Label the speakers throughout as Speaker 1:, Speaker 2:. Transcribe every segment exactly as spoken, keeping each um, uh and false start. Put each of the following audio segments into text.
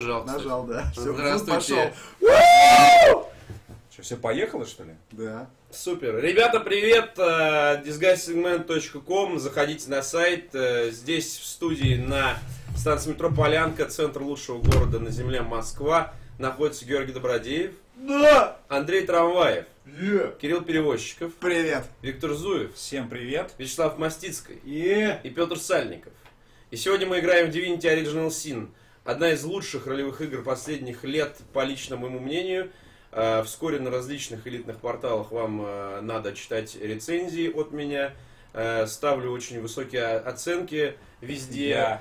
Speaker 1: нажал, кстати.
Speaker 2: Нажал, да. Все,
Speaker 1: Здравствуйте.
Speaker 2: пошел.
Speaker 3: Что, все поехало, что ли?
Speaker 2: Да.
Speaker 1: Супер. Ребята, привет. дисгайз сегмент точка ком. Заходите на сайт. Здесь в студии на станции метро Полянка, центр лучшего города на земле Москва, находится Георгий Добродеев.
Speaker 2: Да!
Speaker 1: Андрей Трамваев.
Speaker 2: Yeah.
Speaker 1: Кирилл Перевозчиков.
Speaker 2: Привет.
Speaker 1: Виктор Зуев.
Speaker 3: Всем привет.
Speaker 1: Вячеслав Мастицкий.
Speaker 2: Yeah.
Speaker 1: И Петр Сальников. И сегодня мы играем в Divinity Original Sin. Одна из лучших ролевых игр последних лет, по личному моему мнению. Вскоре на различных элитных порталах вам надо читать рецензии от меня. Ставлю очень высокие оценки везде.
Speaker 3: Yeah.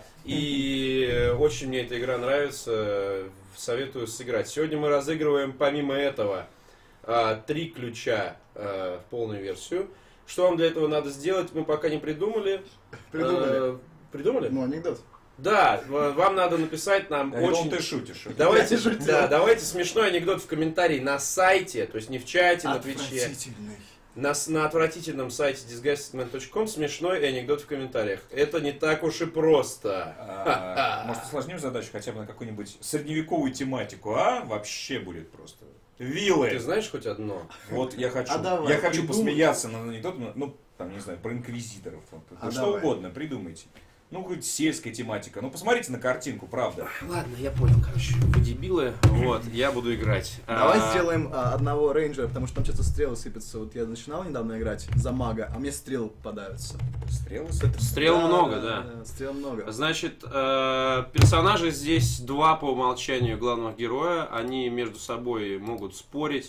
Speaker 1: И очень мне эта игра нравится. Советую сыграть. Сегодня мы разыгрываем, помимо этого, три ключа в полную версию. Что вам для этого надо сделать, мы пока не придумали.
Speaker 2: Придумали.
Speaker 1: Придумали?
Speaker 2: Ну, анекдот.
Speaker 1: Да, вам надо написать нам
Speaker 3: Я
Speaker 1: очень...
Speaker 3: думал, ты шутишь.
Speaker 1: Давайте,
Speaker 2: Я не шутил.
Speaker 1: да, давайте смешной анекдот в комментарии на сайте, то есть не в чате, на твиче.
Speaker 2: Отвратительный.
Speaker 1: На, на отвратительном сайте дисгайз сегмент точка ком смешной анекдот в комментариях. Это не так уж и просто.
Speaker 3: А, может, усложним задачу хотя бы на какую-нибудь средневековую тематику, а? Вообще будет просто. Виллы.
Speaker 1: Ты знаешь хоть одно?
Speaker 3: Вот я хочу,
Speaker 2: А давай,
Speaker 3: я хочу
Speaker 2: придумай.
Speaker 3: посмеяться на анекдот, ну, там, не знаю, про инквизиторов.
Speaker 2: А
Speaker 3: что
Speaker 2: давай.
Speaker 3: угодно, придумайте. Ну, хоть сельская тематика. Ну, посмотрите на картинку, правда.
Speaker 1: Ладно, я понял, короче. Вы дебилы. Вот, я буду играть.
Speaker 2: Давай
Speaker 1: А,
Speaker 2: сделаем а, одного рейнджера, потому что там часто стрелы сыпятся. Вот я начинал недавно играть за мага, а мне стрелы попадаются.
Speaker 3: Стрелы?
Speaker 1: Стрел много, да.
Speaker 2: Стрел много.
Speaker 1: Значит, э, персонажи здесь два по умолчанию главного героя. Они между собой могут спорить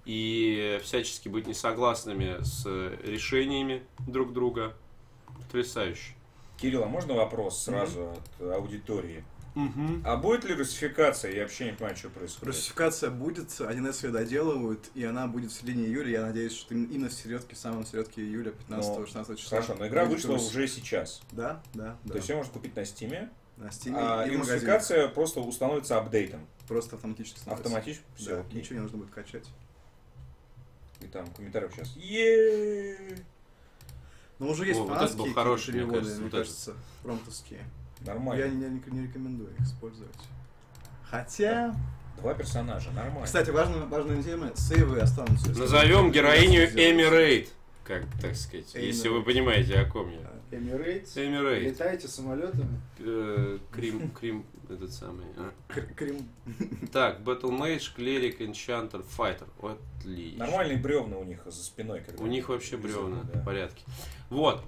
Speaker 1: и всячески быть несогласными с решениями друг друга. Потрясающе.
Speaker 3: Кирилл, а можно вопрос сразу от аудитории?
Speaker 1: Угу.
Speaker 3: А будет ли русификация? Я вообще не понимаю, что происходит.
Speaker 2: Русификация будет, один эс ее доделывают, и она будет в середине июля. Я надеюсь, что именно в середке, в самом середке июля, пятнадцатого-шестнадцатого числа.
Speaker 3: Хорошо, но игра
Speaker 2: будет
Speaker 3: вышла
Speaker 2: Русь.
Speaker 3: уже сейчас.
Speaker 2: Да, да, да.
Speaker 3: То есть ее можно купить на Steam,
Speaker 2: На Steam
Speaker 3: а,
Speaker 2: и
Speaker 3: и
Speaker 2: в магазинах.
Speaker 3: русификация просто установится апдейтом.
Speaker 2: Просто автоматически становится.
Speaker 3: Автоматически? Все,
Speaker 2: Да,
Speaker 3: окей.
Speaker 2: ничего не нужно будет качать.
Speaker 3: И там комментариев сейчас. Е-е-е!
Speaker 2: Но уже есть
Speaker 1: О, вот это
Speaker 2: фанатские
Speaker 1: был хороший, мне
Speaker 2: переводы,
Speaker 1: кажется,
Speaker 2: мне
Speaker 1: вот этот.
Speaker 2: кажется, фронтовские.
Speaker 3: Нормально.
Speaker 2: Я не, не- не рекомендую их использовать. Хотя...
Speaker 3: Два персонажа, нормально.
Speaker 2: Кстати, важная, важная тема, сейвы останутся. если
Speaker 1: Назовем
Speaker 2: вы-
Speaker 1: героиню
Speaker 2: сделать.
Speaker 1: Эми Рейд. Как, так сказать,
Speaker 2: Эми
Speaker 1: если вы
Speaker 2: Рейд.
Speaker 1: понимаете, о ком я.
Speaker 4: Эмирейтс.
Speaker 1: Эми Рейд.
Speaker 4: Летаете самолетами?
Speaker 1: Э, Крим, Крим, этот самый. а.
Speaker 2: Кр- Крим.
Speaker 1: Так, Battle Mage, Cleric, Enchanter, Fighter. Отлично.
Speaker 3: Нормальные бревна у них за спиной. Когда
Speaker 1: У них вообще
Speaker 3: везут,
Speaker 1: бревна
Speaker 3: да.
Speaker 1: в порядке. Вот.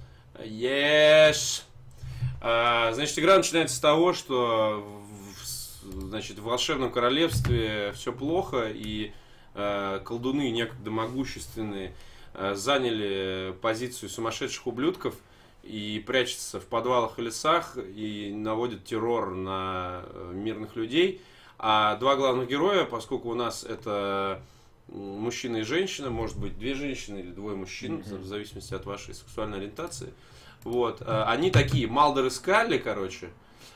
Speaker 1: Еш. А, значит, игра начинается с того, что в, в- значит, в волшебном королевстве все плохо, и э, колдуны, некогда могущественные, э, заняли позицию сумасшедших ублюдков и прячутся в подвалах и лесах и наводят террор на э, мирных людей. А два главных героя, поскольку у нас это м, мужчина и женщина, может быть две женщины или двое мужчин,
Speaker 3: Мгм.
Speaker 1: в зависимости от вашей сексуальной ориентации. Вот, э, они такие, Малдер и Скалли, короче,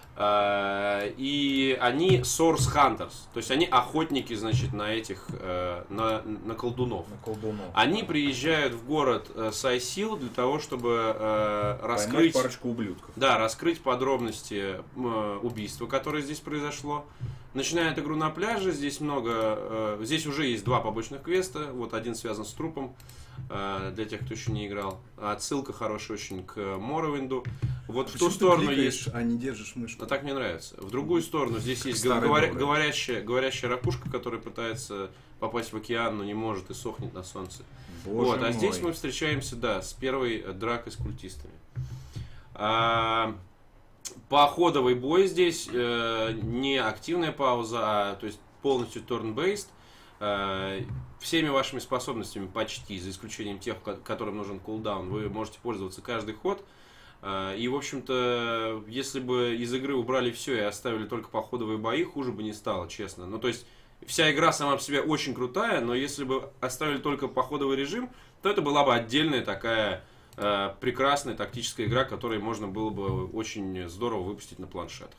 Speaker 1: э, и они Source Hunters, то есть они охотники, значит, на этих, э, на, на колдунов.
Speaker 3: На колдуну.
Speaker 1: Они приезжают в город э, Сайсил для того, чтобы э,
Speaker 3: Поймать
Speaker 1: раскрыть,
Speaker 3: парочку ублюдков.
Speaker 1: да, раскрыть подробности э, убийства, которое здесь произошло. Начинают игру на пляже, здесь много, э, здесь уже есть два побочных квеста, вот один связан с трупом, э, для тех, кто еще не играл. Отсылка хорошая очень к Моровинду. Вот в
Speaker 2: Почему
Speaker 1: ту
Speaker 2: ты
Speaker 1: сторону
Speaker 2: кликаешь,
Speaker 1: есть...
Speaker 2: а не держишь мышку?
Speaker 1: А так мне нравится. В другую сторону здесь есть
Speaker 3: старый
Speaker 1: говоря-
Speaker 3: добрый.
Speaker 1: говорящая, говорящая ракушка, которая пытается попасть в океан, но не может и сохнет на солнце.
Speaker 3: Боже
Speaker 1: Вот, а здесь
Speaker 3: мой.
Speaker 1: мы встречаемся, да, с первой э, дракой с культистами. А, походовый бой здесь э, не активная пауза, а то есть полностью turn-based. Э, всеми вашими способностями почти, за исключением тех, ко- которым нужен кулдаун, вы можете пользоваться каждый ход. Э, и, в общем-то, если бы из игры убрали все и оставили только походовые бои, хуже бы не стало, честно. Ну, то есть, вся игра сама по себе очень крутая, но если бы оставили только походовый режим, то это была бы отдельная такая э, прекрасная тактическая игра, которую можно было бы очень здорово выпустить на планшетах.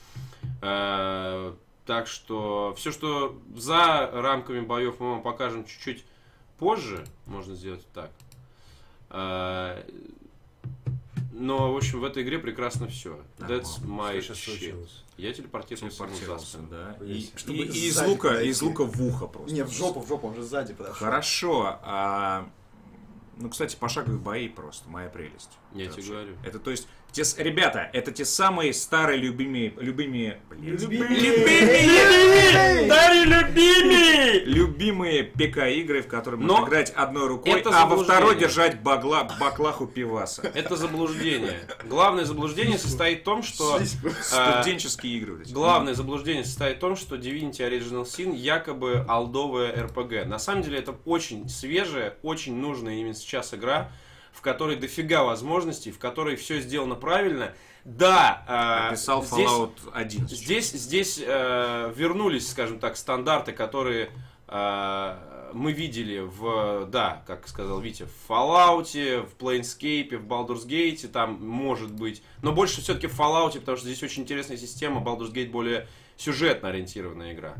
Speaker 1: Э, так что все, что за рамками боев, мы вам покажем чуть-чуть позже. Можно сделать так. Э, Но, в общем, в этой игре прекрасно все.
Speaker 3: Да,
Speaker 1: That's my
Speaker 5: Что сейчас
Speaker 1: shit.
Speaker 5: случилось?
Speaker 1: Я телепортировался,
Speaker 3: Телепортировался,
Speaker 1: ему за спину.
Speaker 3: да. И,
Speaker 5: Есть.
Speaker 3: и-
Speaker 2: Чтобы
Speaker 3: и из
Speaker 2: сзади
Speaker 3: лука,
Speaker 2: подойти.
Speaker 3: из лука в ухо просто.
Speaker 2: Не, в жопу, в жопу, он же сзади подошел.
Speaker 3: Хорошо. А, ну, кстати, пошаговые бои просто, моя прелесть.
Speaker 1: Я
Speaker 3: Это
Speaker 1: тебе
Speaker 3: вообще-
Speaker 1: говорю.
Speaker 3: Это, то есть, те, с- ребята, это те самые старые любимые, любимые, блин,
Speaker 2: Любимые!
Speaker 3: любимые, старые любимые, любимые ПК-игры, в которые можно
Speaker 1: Но
Speaker 3: играть одной рукой,
Speaker 1: это
Speaker 3: а во
Speaker 1: заблуждение.
Speaker 3: второй держать багла, баклаху пиваса.
Speaker 1: Это заблуждение. Главное заблуждение состоит в том, что... а,
Speaker 3: Студенческие игры. вот эти.
Speaker 1: Главное заблуждение состоит в том, что Divinity Original Sin якобы олдовая эр пи джи. На самом деле это очень свежая, очень нужная именно сейчас игра, в которой дофига возможностей, в которой все сделано правильно. Да, а,
Speaker 3: Написал
Speaker 1: здесь,
Speaker 3: Fallout один.
Speaker 1: здесь, здесь э, вернулись, скажем так, стандарты, которые э, мы видели в, да, как сказал Витя, в Fallout, в Planescape, в Baldur's Gate, там может быть, но больше все-таки в Fallout, потому что здесь очень интересная система, Baldur's Gate более сюжетно ориентированная игра.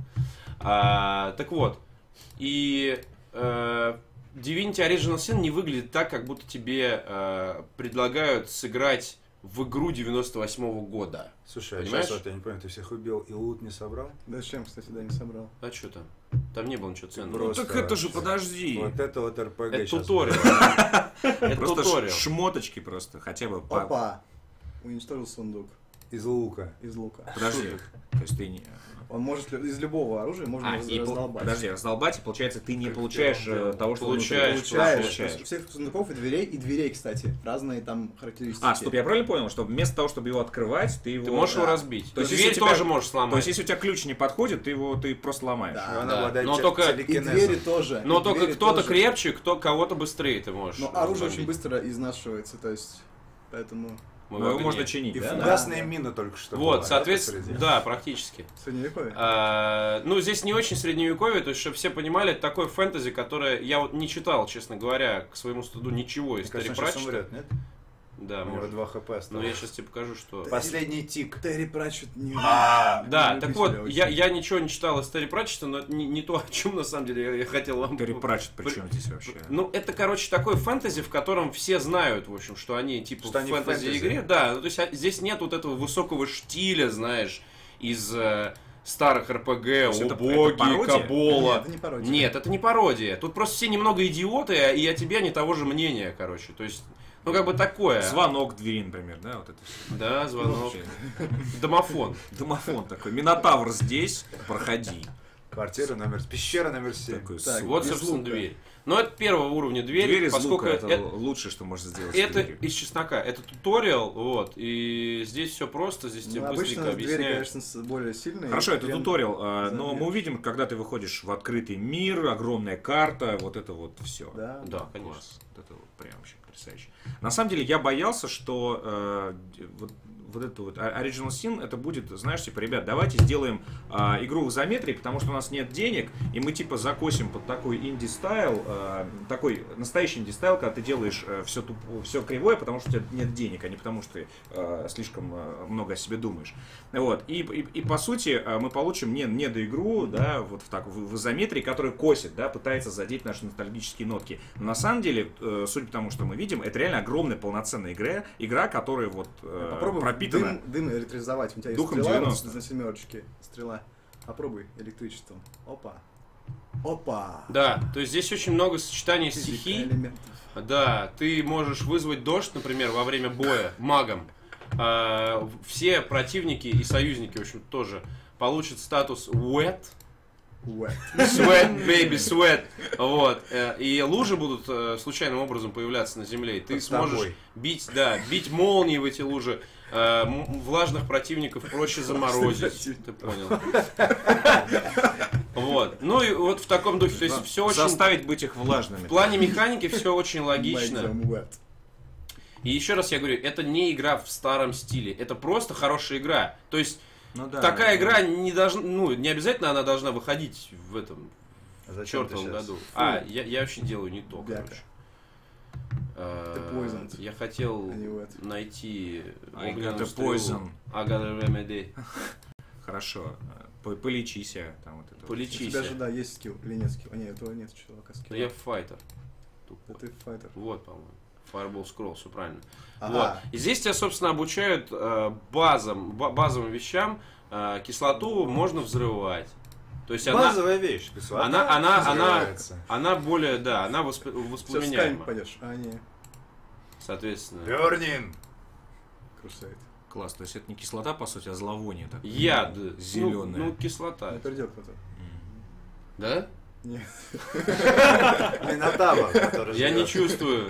Speaker 1: А, так вот, и э, Divinity Original Sin не выглядит так, как будто тебе э, предлагают сыграть в игру девяносто восьмого года.
Speaker 5: Слушай, а
Speaker 1: Понимаешь?
Speaker 5: сейчас вот я не понял, ты всех убил и лут не собрал?
Speaker 2: Да зачем, кстати, да, не собрал.
Speaker 1: А что там? Там не было ничего ценного.
Speaker 3: Ну
Speaker 5: Просто
Speaker 3: так это же,
Speaker 5: вообще.
Speaker 3: подожди.
Speaker 5: Вот это вот эр пи джи
Speaker 1: Это
Speaker 5: сейчас
Speaker 1: туториал.
Speaker 5: будет.
Speaker 1: Это
Speaker 3: Просто ш-
Speaker 1: туториал.
Speaker 3: шмоточки просто, хотя бы по...
Speaker 2: Опа! Уничтожил сундук
Speaker 5: Из лука.
Speaker 2: из лука.
Speaker 3: Подожди, то есть ты не...
Speaker 2: Он может лю- из любого оружия можно
Speaker 3: А,
Speaker 2: раз-
Speaker 3: и по-
Speaker 2: раздолбать.
Speaker 3: подожди, раздолбать, и получается, ты не получаешь э, того, что
Speaker 1: Получаешь,
Speaker 3: внутри.
Speaker 2: Получаешь.
Speaker 3: Получаешь.
Speaker 2: То есть у всех сундуков и дверей, и дверей, кстати, разные там характеристики.
Speaker 3: А, стоп, я правильно понял, что вместо того, чтобы его открывать, ты его...
Speaker 1: Ты можешь его
Speaker 3: Да.
Speaker 1: разбить.
Speaker 3: То есть,
Speaker 1: Дверь
Speaker 3: если у тебя-
Speaker 1: тоже можешь
Speaker 3: То
Speaker 1: сломать.
Speaker 3: есть, если у тебя ключ не подходит, ты его ты просто ломаешь.
Speaker 2: Да.
Speaker 5: Он
Speaker 1: да.
Speaker 5: обладает
Speaker 1: Но
Speaker 5: те-
Speaker 1: только-
Speaker 2: И
Speaker 5: телекинезом.
Speaker 2: двери тоже.
Speaker 1: Но
Speaker 2: и
Speaker 1: только
Speaker 2: двери
Speaker 1: кто-то
Speaker 2: тоже.
Speaker 1: крепче, кто кого-то быстрее ты можешь.
Speaker 2: Но оружие
Speaker 1: разбить.
Speaker 2: очень быстро изнашивается, то есть, поэтому
Speaker 1: Мы
Speaker 3: Но
Speaker 1: в
Speaker 3: его
Speaker 1: огне.
Speaker 3: можно чинить,
Speaker 5: И
Speaker 3: да?
Speaker 5: фугасная
Speaker 2: Да.
Speaker 5: мина только что
Speaker 1: Вот,
Speaker 5: была,
Speaker 1: соответственно,
Speaker 5: это среди.
Speaker 1: да, практически.
Speaker 2: средневековье.
Speaker 1: А, ну, здесь не очень средневековье, то есть, чтобы все понимали, это такое фэнтези, которое я вот не читал, честно говоря, к своему стыду ничего из
Speaker 5: Мне
Speaker 1: Терри
Speaker 5: кажется, он сейчас
Speaker 1: Пратчетта.
Speaker 5: умрет, нет?
Speaker 1: Да,
Speaker 5: У него
Speaker 1: может.
Speaker 5: два хп
Speaker 1: Но
Speaker 5: осталось.
Speaker 1: я сейчас тебе покажу, что...
Speaker 5: Последний тик.
Speaker 2: Терри Пратчетт не...
Speaker 5: А,
Speaker 1: Да,
Speaker 2: не
Speaker 1: так
Speaker 2: любитель
Speaker 1: вот,
Speaker 2: очень.
Speaker 1: я, я ничего не читал из Терри Пратчетта, но это не, не то, о чем на самом деле я, я хотел вам...
Speaker 3: Терри Пратчетт при чем здесь вообще?
Speaker 1: Ну, это, короче, такой фэнтези, в котором все знают, в общем, что они, типа,
Speaker 5: Что
Speaker 1: в
Speaker 5: они в
Speaker 1: фэнтези-игре.
Speaker 5: фэнтези.
Speaker 1: Да, ну, то есть а, здесь нет вот этого высокого штиля, знаешь, из э, старых эр пи джи,
Speaker 3: есть это-
Speaker 1: Убоги,
Speaker 3: это пародия?
Speaker 1: Кабола.
Speaker 2: Нет, это не пародия.
Speaker 1: Нет, это не пародия. Тут просто все немного идиоты, и о тебе они того же мнения, короче. То есть, ну, как бы такое.
Speaker 3: Звонок двери, например, да, вот это всё.
Speaker 1: Да, звонок.
Speaker 3: Вообще.
Speaker 1: Домофон.
Speaker 3: Домофон такой. Минотавр здесь, проходи.
Speaker 5: Квартира номер... Пещера номер семь.
Speaker 3: Такой,
Speaker 2: Так,
Speaker 3: сука.
Speaker 1: Вот,
Speaker 2: из
Speaker 1: собственно,
Speaker 2: лука.
Speaker 1: дверь. Но это первого уровня дверь,
Speaker 3: Дверь из
Speaker 1: поскольку
Speaker 3: лука, это
Speaker 1: это,
Speaker 3: лучшее, что можно сделать. с
Speaker 1: это
Speaker 3: дверью.
Speaker 1: из чеснока. Это туториал, вот, и здесь все просто, здесь тебе
Speaker 2: Ну,
Speaker 1: быстренько
Speaker 2: обычно двери,
Speaker 1: объясняют.
Speaker 2: конечно, с- более сильные.
Speaker 3: Хорошо, это
Speaker 2: Прям
Speaker 3: туториал, а, но
Speaker 2: забьешь.
Speaker 3: мы увидим, когда ты выходишь в открытый мир, огромная карта, вот это вот все.
Speaker 2: Да.
Speaker 1: Да, конечно.
Speaker 3: Вот это вот прям вообще потрясающе. На самом деле я боялся, что э, д- вот, вот это вот Original Sin, это будет, знаешь, типа, ребят, давайте сделаем э, игру в изометрии, потому что у нас нет денег, и мы типа закосим под такой инди-стайл, э, такой настоящий инди-стайл, когда ты делаешь э, все, туп, все кривое, потому что у тебя нет денег, а не потому что ты э, слишком э, много о себе думаешь. Вот. И, и, и по сути э, мы получим не, недоигру, да, вот в, так, в, в изометрии, которая косит, да, пытается задеть наши ностальгические нотки. Но на самом деле, э, судя по тому, что мы видим, это реально огромная полноценная игра, игра, которая вот э,
Speaker 2: Попробуй
Speaker 3: пропитана.
Speaker 2: дым, дым электризовать. У тебя есть
Speaker 3: Духом
Speaker 2: стрела вот
Speaker 3: девяностых.
Speaker 2: на семерочке. Стрела. Попробуй электричеством. Опа. Опа.
Speaker 1: Да, то есть здесь очень много сочетаний
Speaker 2: Физика
Speaker 1: стихий.
Speaker 2: элементов.
Speaker 1: Да, ты можешь вызвать дождь, например, во время боя магом. А, все противники и союзники, в общем, тоже получат статус wet.
Speaker 2: Wet.
Speaker 1: Sweat, baby, sweat. Вот. Э, И лужи будут э, случайным образом появляться на земле. И ты
Speaker 5: Под
Speaker 1: сможешь
Speaker 5: тобой.
Speaker 1: бить, да, бить молнии в эти лужи. Э, м- Влажных противников проще заморозить. Ты понял. Вот. Ну и вот в таком духе. То есть все очень...
Speaker 3: Заставить быть их влажными.
Speaker 1: В плане механики все очень
Speaker 2: Make
Speaker 1: логично.
Speaker 2: them wet.
Speaker 1: И еще раз я говорю, это не игра в старом стиле. Это просто хорошая игра. То есть
Speaker 3: Ну да,
Speaker 1: такая
Speaker 3: да.
Speaker 1: игра не должна, ну, не обязательно она должна выходить в этом
Speaker 5: А зачем ты
Speaker 1: чертовом
Speaker 5: сейчас?
Speaker 1: году. А, я, я вообще делаю не то,
Speaker 2: Бяка.
Speaker 1: короче. Э,
Speaker 2: Ты poisoned.
Speaker 1: Я хотел
Speaker 2: А не wet.
Speaker 1: найти
Speaker 3: I
Speaker 1: огненную
Speaker 3: got a
Speaker 1: стрелу.
Speaker 3: poison.
Speaker 1: I got a remedy.
Speaker 3: Хорошо. По- Полечися. Там вот это вот.
Speaker 2: У
Speaker 1: Полечись.
Speaker 2: тебя же, да, есть скилл или нет скилла? А нет, этого нет чувака
Speaker 1: Но
Speaker 2: скилла.
Speaker 1: я файтер.
Speaker 2: Да ты файтер.
Speaker 1: Вот, по-моему. Fireball Scroll, все правильно.
Speaker 2: Ага.
Speaker 1: Вот. И здесь тебя, собственно, обучают э, базам, ба- базовым вещам. Э, кислоту можно взрывать. То есть она,
Speaker 5: Базовая вещь. кислота
Speaker 1: она, она, она,
Speaker 5: взрывается.
Speaker 1: она более, да, она восп-
Speaker 2: Сейчас в камень
Speaker 1: воспламеняема.
Speaker 2: пойдешь. А, не.
Speaker 1: Соответственно.
Speaker 5: Burning.
Speaker 2: Крусейд.
Speaker 3: Класс, то есть это не кислота, по сути, а зловоние такое.
Speaker 1: Яд.
Speaker 3: Зелёная.
Speaker 1: Ну, ну, кислота.
Speaker 2: Не придет кто-то.
Speaker 1: Да?
Speaker 2: Нет.
Speaker 5: Минотавр, который
Speaker 1: Я не
Speaker 5: живет.
Speaker 1: чувствую.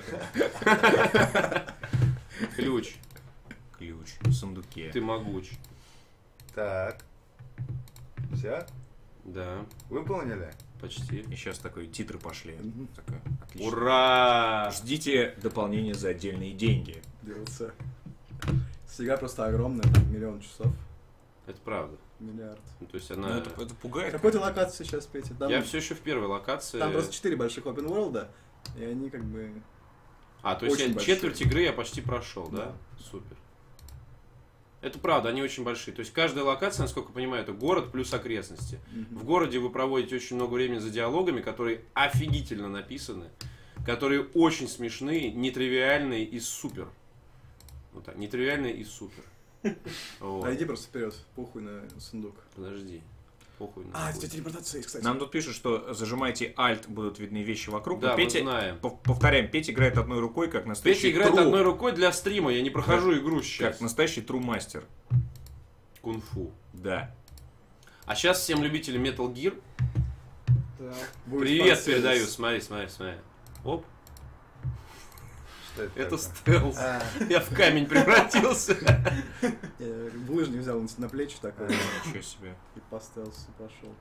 Speaker 1: Ключ.
Speaker 3: Ключ в сундуке.
Speaker 1: Ты могуч.
Speaker 5: Так. Все?
Speaker 1: Да,
Speaker 5: Выполнили?
Speaker 1: почти.
Speaker 3: И сейчас такой титры пошли.
Speaker 2: Мгм.
Speaker 3: Такое, отлично.
Speaker 1: Ура!
Speaker 3: Ждите дополнение за отдельные деньги.
Speaker 2: ди эл си. Сега просто огромная, там миллион часов.
Speaker 1: Это правда.
Speaker 2: Миллиард.
Speaker 1: Ну, то есть
Speaker 3: Ну,
Speaker 1: она...
Speaker 3: это, это пугает.
Speaker 2: Какой ты локации сейчас, Петя? Там,
Speaker 1: Я все еще в первой локации.
Speaker 2: там просто четыре больших open world, и они как бы...
Speaker 1: А, то есть
Speaker 2: очень
Speaker 1: я
Speaker 2: большие.
Speaker 1: четверть игры я почти прошел, да?
Speaker 2: Да.
Speaker 1: Супер. Это правда, они очень большие. То есть каждая локация, насколько я понимаю, это город плюс окрестности.
Speaker 2: Мгм.
Speaker 1: В городе вы проводите очень много времени за диалогами, которые офигительно написаны, которые очень смешные, нетривиальные и супер. Вот так, нетривиальные и супер. Вот.
Speaker 2: А иди просто вперед, похуй на сундук.
Speaker 1: Подожди. Похуй. на
Speaker 2: А,
Speaker 1: хуй.
Speaker 2: здесь телепортация есть, кстати.
Speaker 3: Нам тут пишут, что зажимайте Alt, будут видны вещи вокруг.
Speaker 1: Да,
Speaker 3: Но
Speaker 1: мы
Speaker 3: Петя,
Speaker 1: знаем.
Speaker 3: пов- повторяем, Петя играет одной рукой, как настоящий
Speaker 1: Петя играет
Speaker 3: тру-
Speaker 1: одной рукой для стрима, я не прохожу игру сейчас.
Speaker 3: как настоящий тру-мастер.
Speaker 1: Кунг-фу.
Speaker 3: Да.
Speaker 1: А сейчас всем любителям Metal Gear
Speaker 4: Так.
Speaker 2: Будет
Speaker 1: привет
Speaker 2: фан-сервис.
Speaker 1: передаю. Смотри, смотри, смотри. Оп,
Speaker 5: Что это
Speaker 1: это
Speaker 5: такое?
Speaker 1: стелс.
Speaker 5: А,
Speaker 1: Я в камень превратился.
Speaker 2: Я булыжник взял на- на плечи такой
Speaker 3: Ничего себе.
Speaker 2: и по стелсу пошел.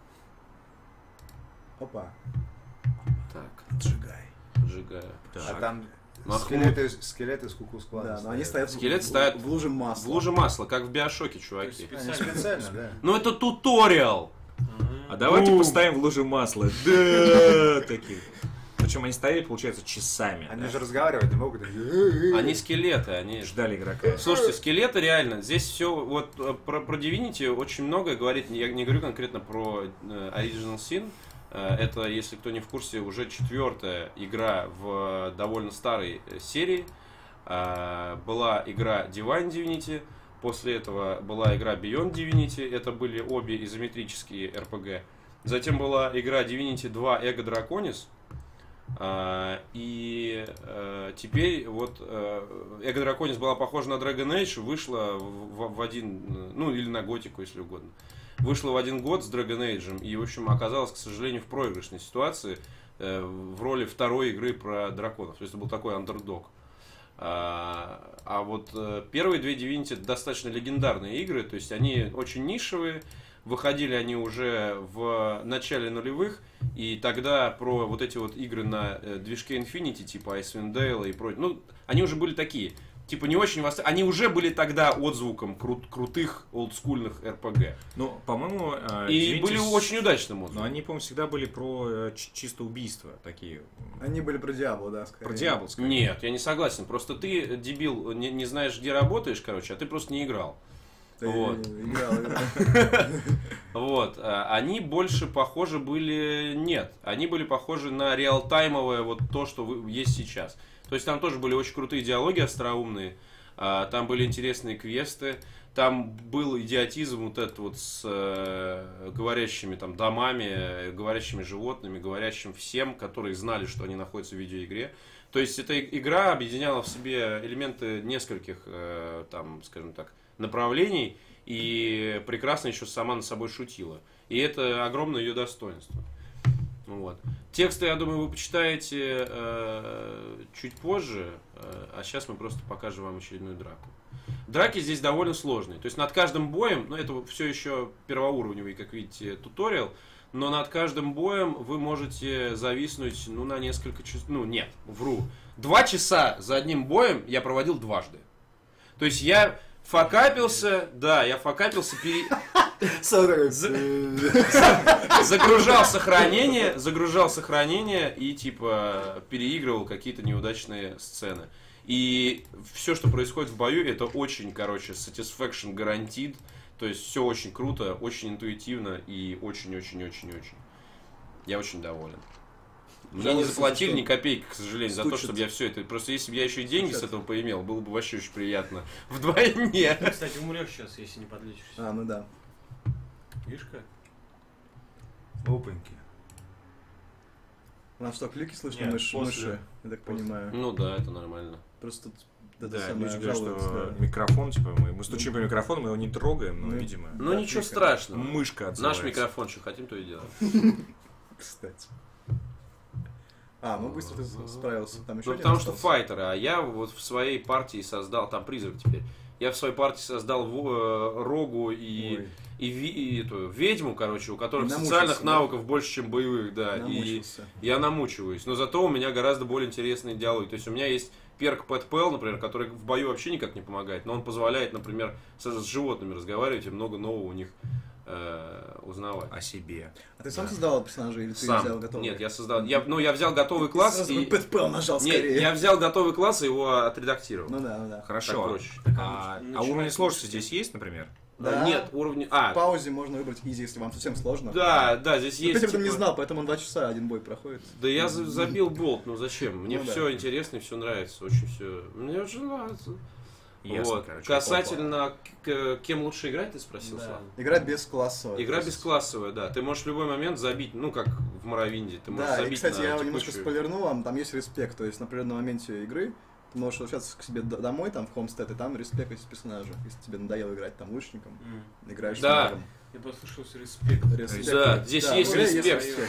Speaker 2: Опа.
Speaker 1: Так,
Speaker 2: Отжигай.
Speaker 1: сжигаю.
Speaker 5: А
Speaker 3: Так.
Speaker 5: там
Speaker 1: Махмуд.
Speaker 5: скелеты, скелеты с кукус-клана
Speaker 2: Да, но они стоят в-
Speaker 1: Скелет
Speaker 2: в,
Speaker 1: стоят
Speaker 2: в луже масла.
Speaker 1: В луже масла, как в Биошоке, чуваки.
Speaker 5: Они специально, да.
Speaker 1: Ну это туториал.
Speaker 3: А давайте
Speaker 1: Бум.
Speaker 3: поставим в луже масла. Да, таких. Причем они стояли, получается, часами.
Speaker 5: Они
Speaker 3: да.
Speaker 5: же разговаривать не могут.
Speaker 1: Они скелеты, они...
Speaker 3: Ждали игрока.
Speaker 1: Слушайте, скелеты реально, здесь все, вот э, про, про Divinity очень многое говорит, я не говорю конкретно про э, Original Sin, Э, это, если кто не в курсе, уже четвертая игра в довольно старой э, серии. Э, Была игра Divine Divinity, после этого была игра Beyond Divinity, это были обе изометрические эр пи джи. Затем была игра Divinity два Ego Draconis. А, и э, теперь вот э, Ego Draconis была похожа на Dragon Age, вышла в, в- в один, э, ну или на Готику, если угодно. Вышла в один год с Dragon Age и, в общем, оказалась, к сожалению, в проигрышной ситуации э, в роли второй игры про драконов. То есть это был такой андердог. А, а вот э, первые две Divinity достаточно легендарные игры, то есть они очень нишевые. Выходили они уже в начале нулевых, и тогда про вот эти вот игры на э, движке Infinity, типа Icewind Dale и прочее, ну, они уже были такие, типа не очень вос... Они уже были тогда отзвуком крут- крутых олдскульных эр пи джи.
Speaker 3: Ну, по-моему... э,
Speaker 1: И
Speaker 3: Divinity
Speaker 1: были
Speaker 3: с-
Speaker 1: очень удачным
Speaker 3: Но
Speaker 1: отзывом.
Speaker 3: они, по-моему, всегда были про э, ч- чисто убийства. Такие.
Speaker 2: Они были про Диабло, да, скорее.
Speaker 3: Про Диабло, скорее.
Speaker 1: Нет, я не согласен. Просто ты, дебил, не, не знаешь, где работаешь, короче, а ты просто не играл.
Speaker 2: Да,
Speaker 1: Вот.
Speaker 2: играл, играл.
Speaker 1: Вот, а, они больше похожи были, нет, они были похожи на реалтаймовое вот то, что вы- есть сейчас. То есть там тоже были очень крутые диалоги остроумные, а, там были интересные квесты, там был идиотизм вот этот вот с э, говорящими там домами, э, говорящими животными, говорящим всем, которые знали, что они находятся в видеоигре. То есть эта и- игра объединяла в себе элементы нескольких, э, там, скажем так, направлений, и прекрасно еще сама над собой шутила. И это огромное ее достоинство. Вот. Тексты, я думаю, вы почитаете э, чуть позже, э, а сейчас мы просто покажем вам очередную драку. Драки здесь довольно сложные. То есть над каждым боем, ну это все еще первоуровневый, как видите, туториал, но над каждым боем вы можете зависнуть ну, на несколько часов. Ну нет, вру. Два часа за одним боем я проводил дважды. То есть я факапился, да, я факапился, пере... загружал сохранение, загружал сохранение и типа переигрывал какие-то неудачные сцены. И все, что происходит в бою, это очень, короче, satisfaction guaranteed. То есть все очень круто, очень интуитивно и очень-очень-очень-очень. Я очень доволен. Мне не
Speaker 2: Жалуется,
Speaker 1: заплатили
Speaker 2: что
Speaker 1: ни копейки, к сожалению, за то,
Speaker 2: стучат.
Speaker 1: чтобы я все это... Просто если бы я еще и деньги с
Speaker 2: Стучат.
Speaker 1: этого поимел, было бы вообще очень приятно. Вдвойне.
Speaker 6: Ты, кстати, умрешь сейчас, если не подлечишься.
Speaker 2: А, ну да.
Speaker 6: Видишь как?
Speaker 5: Опаньки.
Speaker 2: У нас что, клики слышно,
Speaker 4: Нет,
Speaker 2: мышь,
Speaker 4: после.
Speaker 2: мыши, я так
Speaker 4: После.
Speaker 2: понимаю.
Speaker 1: Ну да, это нормально.
Speaker 2: Просто тут
Speaker 3: Да,
Speaker 2: это
Speaker 3: люди
Speaker 2: самое
Speaker 3: говорят,
Speaker 2: жалуются,
Speaker 3: что
Speaker 2: да.
Speaker 3: микрофон, типа, мы, мы стучим по микрофону, мы его не трогаем, но,
Speaker 2: Ну,
Speaker 3: видимо,
Speaker 1: Ну
Speaker 2: Да,
Speaker 1: ничего
Speaker 2: клика.
Speaker 1: страшного.
Speaker 3: мышка
Speaker 1: Наш
Speaker 3: отзывается.
Speaker 1: микрофон, что хотим, то и делаем.
Speaker 2: Кстати. А, ну быстро ты с- справился. Там еще
Speaker 1: Ну
Speaker 2: один
Speaker 1: потому что
Speaker 2: остался?
Speaker 1: файтеры, а я вот в своей партии создал, там призрак теперь, я в своей партии создал в- э, Рогу и,
Speaker 2: Ой,
Speaker 1: и, ви- и эту ведьму, короче, у которых
Speaker 2: И намучился,
Speaker 1: социальных
Speaker 2: да?
Speaker 1: навыков больше, чем боевых, да, и
Speaker 2: намучился.
Speaker 1: я намучиваюсь, но зато у меня гораздо более интересные диалоги, то есть у меня есть перк Pet Pal, например, который в бою вообще никак не помогает, но он позволяет, например, с, с животными разговаривать и много нового у них э, узнавать.
Speaker 3: О себе.
Speaker 2: А ты сам
Speaker 1: Да.
Speaker 2: создавал персонажа или ты
Speaker 1: Сам.
Speaker 2: взял готовый?
Speaker 1: Нет, я создал, я, ну я взял готовый класс
Speaker 2: Сразу
Speaker 1: и...
Speaker 2: бы пэт пэл нажал
Speaker 1: Нет,
Speaker 2: скорее.
Speaker 1: я взял готовый класс и его отредактировал.
Speaker 2: Ну да, ну да.
Speaker 3: Хорошо.
Speaker 1: Так проще.
Speaker 3: А,
Speaker 6: Так, а
Speaker 3: а уровни
Speaker 6: начинать
Speaker 3: сложности
Speaker 6: лучше.
Speaker 3: здесь есть, например?
Speaker 2: Да.
Speaker 1: Нет, уровни...
Speaker 2: В
Speaker 1: А,
Speaker 2: паузе можно выбрать изи, если вам совсем сложно.
Speaker 1: да, да, здесь
Speaker 2: Ну,
Speaker 1: есть...
Speaker 2: Петя об этом не
Speaker 1: типа-
Speaker 2: знал, поэтому он два часа один бой проходит.
Speaker 1: Да я за- забил болт, ну зачем? Мне
Speaker 2: Ну да.
Speaker 1: все интересно и все нравится, очень все. Мне очень нравится.
Speaker 3: Ясно,
Speaker 1: Вот.
Speaker 3: короче.
Speaker 1: Касательно к- к- кем лучше играть, ты спросил,
Speaker 6: Да.
Speaker 1: Слав?
Speaker 2: Игра бесклассовая.
Speaker 1: Игра
Speaker 2: то есть-
Speaker 1: бесклассовая, да. Ты можешь в любой момент забить, ну как в Моровинде, ты можешь
Speaker 2: Да, и,
Speaker 1: забить
Speaker 2: кстати,
Speaker 1: на
Speaker 2: я
Speaker 1: текущую-
Speaker 2: немножко спойлернул вам, там есть респект, то есть на определенном моменте игры ты можешь возвращаться к себе д- домой, там, в Homestead, и там респектить персонажа, если тебе надоело играть там лучником,
Speaker 6: М.
Speaker 2: играешь
Speaker 1: Да.
Speaker 2: с магом.
Speaker 6: Я послушался респект.
Speaker 2: Респект.
Speaker 1: Да, здесь есть
Speaker 2: уже
Speaker 1: респект.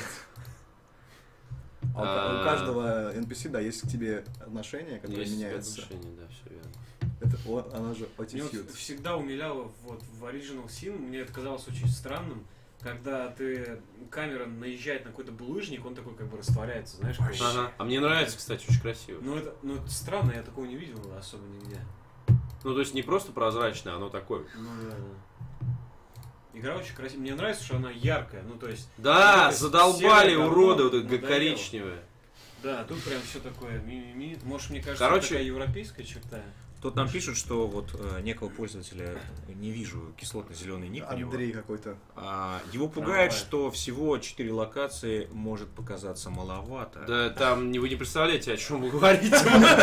Speaker 2: А у ка-
Speaker 1: А.
Speaker 2: у каждого эн пи си, да, есть к тебе отношения, которые
Speaker 1: Есть
Speaker 2: меняются.
Speaker 1: отношения, да, все верно.
Speaker 2: Это, о- она же
Speaker 6: Меня вот
Speaker 2: attitude.
Speaker 6: всегда умиляло вот в Original Sin, мне это казалось очень странным, когда ты камера наезжает на какой-то булыжник, он такой как бы растворяется, знаешь, как бы.
Speaker 1: Ага. А мне нравится, кстати, очень красиво.
Speaker 6: Ну это, ну это странно, я такого не видел особо нигде.
Speaker 1: Ну, то есть не просто прозрачное, оно такое.
Speaker 6: Ну да, да. Игра очень красивая. Мне нравится, что она яркая. Ну, то есть.
Speaker 1: Да,
Speaker 6: вот это
Speaker 1: задолбали
Speaker 6: серое говно
Speaker 1: уроды, вот это
Speaker 6: надоело.
Speaker 1: коричневое.
Speaker 6: Да, тут прям все такое ми-ми-ми. Может, мне кажется,
Speaker 1: Короче-
Speaker 6: это такая европейская черта.
Speaker 3: Тут нам пишут, что вот э, некого пользователя, не вижу кислотно-зеленый ник у него.
Speaker 2: Андрей какой-то.
Speaker 3: А, его пугает,
Speaker 6: Трамвай.
Speaker 3: что всего четыре локации может показаться маловато.
Speaker 1: Да, там не- вы не представляете, о чем вы говорите.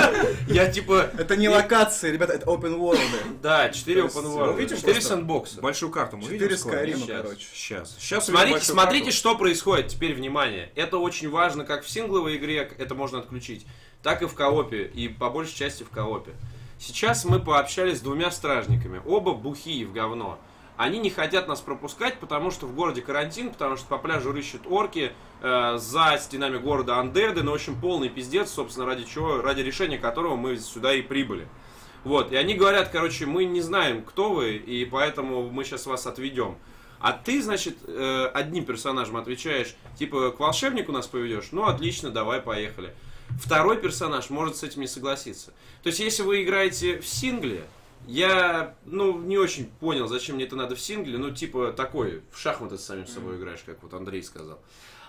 Speaker 1: Я типа...
Speaker 2: Это не локации, ребята, это open world.
Speaker 1: Да, четыре
Speaker 2: То есть,
Speaker 1: open
Speaker 2: ну,
Speaker 1: world,
Speaker 3: видим
Speaker 1: четыре
Speaker 3: просто
Speaker 1: сэндбокса.
Speaker 3: Большую карту мы
Speaker 2: Четыре
Speaker 3: видим скоро?
Speaker 2: Скайрима,
Speaker 1: Сейчас.
Speaker 2: короче.
Speaker 3: Сейчас. Сейчас
Speaker 1: Смотрите, смотрите, что происходит. Теперь внимание. Это очень важно, как в сингловой игре это можно отключить, так и в коопе, и по большей части в коопе. Сейчас мы пообщались с двумя стражниками. Оба бухие в говно. Они не хотят нас пропускать, потому что в городе карантин, потому что по пляжу рыщут орки, э, за стенами города андеды, ну, в общем, полный пиздец, собственно, ради чего, ради решения которого мы сюда и прибыли. Вот, и они говорят, короче, мы не знаем, кто вы, и поэтому мы сейчас вас отведем. А ты, значит, э, одним персонажем отвечаешь, типа, к волшебнику нас поведешь? Ну, отлично, давай, поехали. Второй персонаж может с этим не согласиться. То есть, если вы играете в сингле, я, ну, не очень понял, зачем мне это надо в сингле, ну, типа, такой, в шахматы с самим собой играешь, как вот Андрей сказал.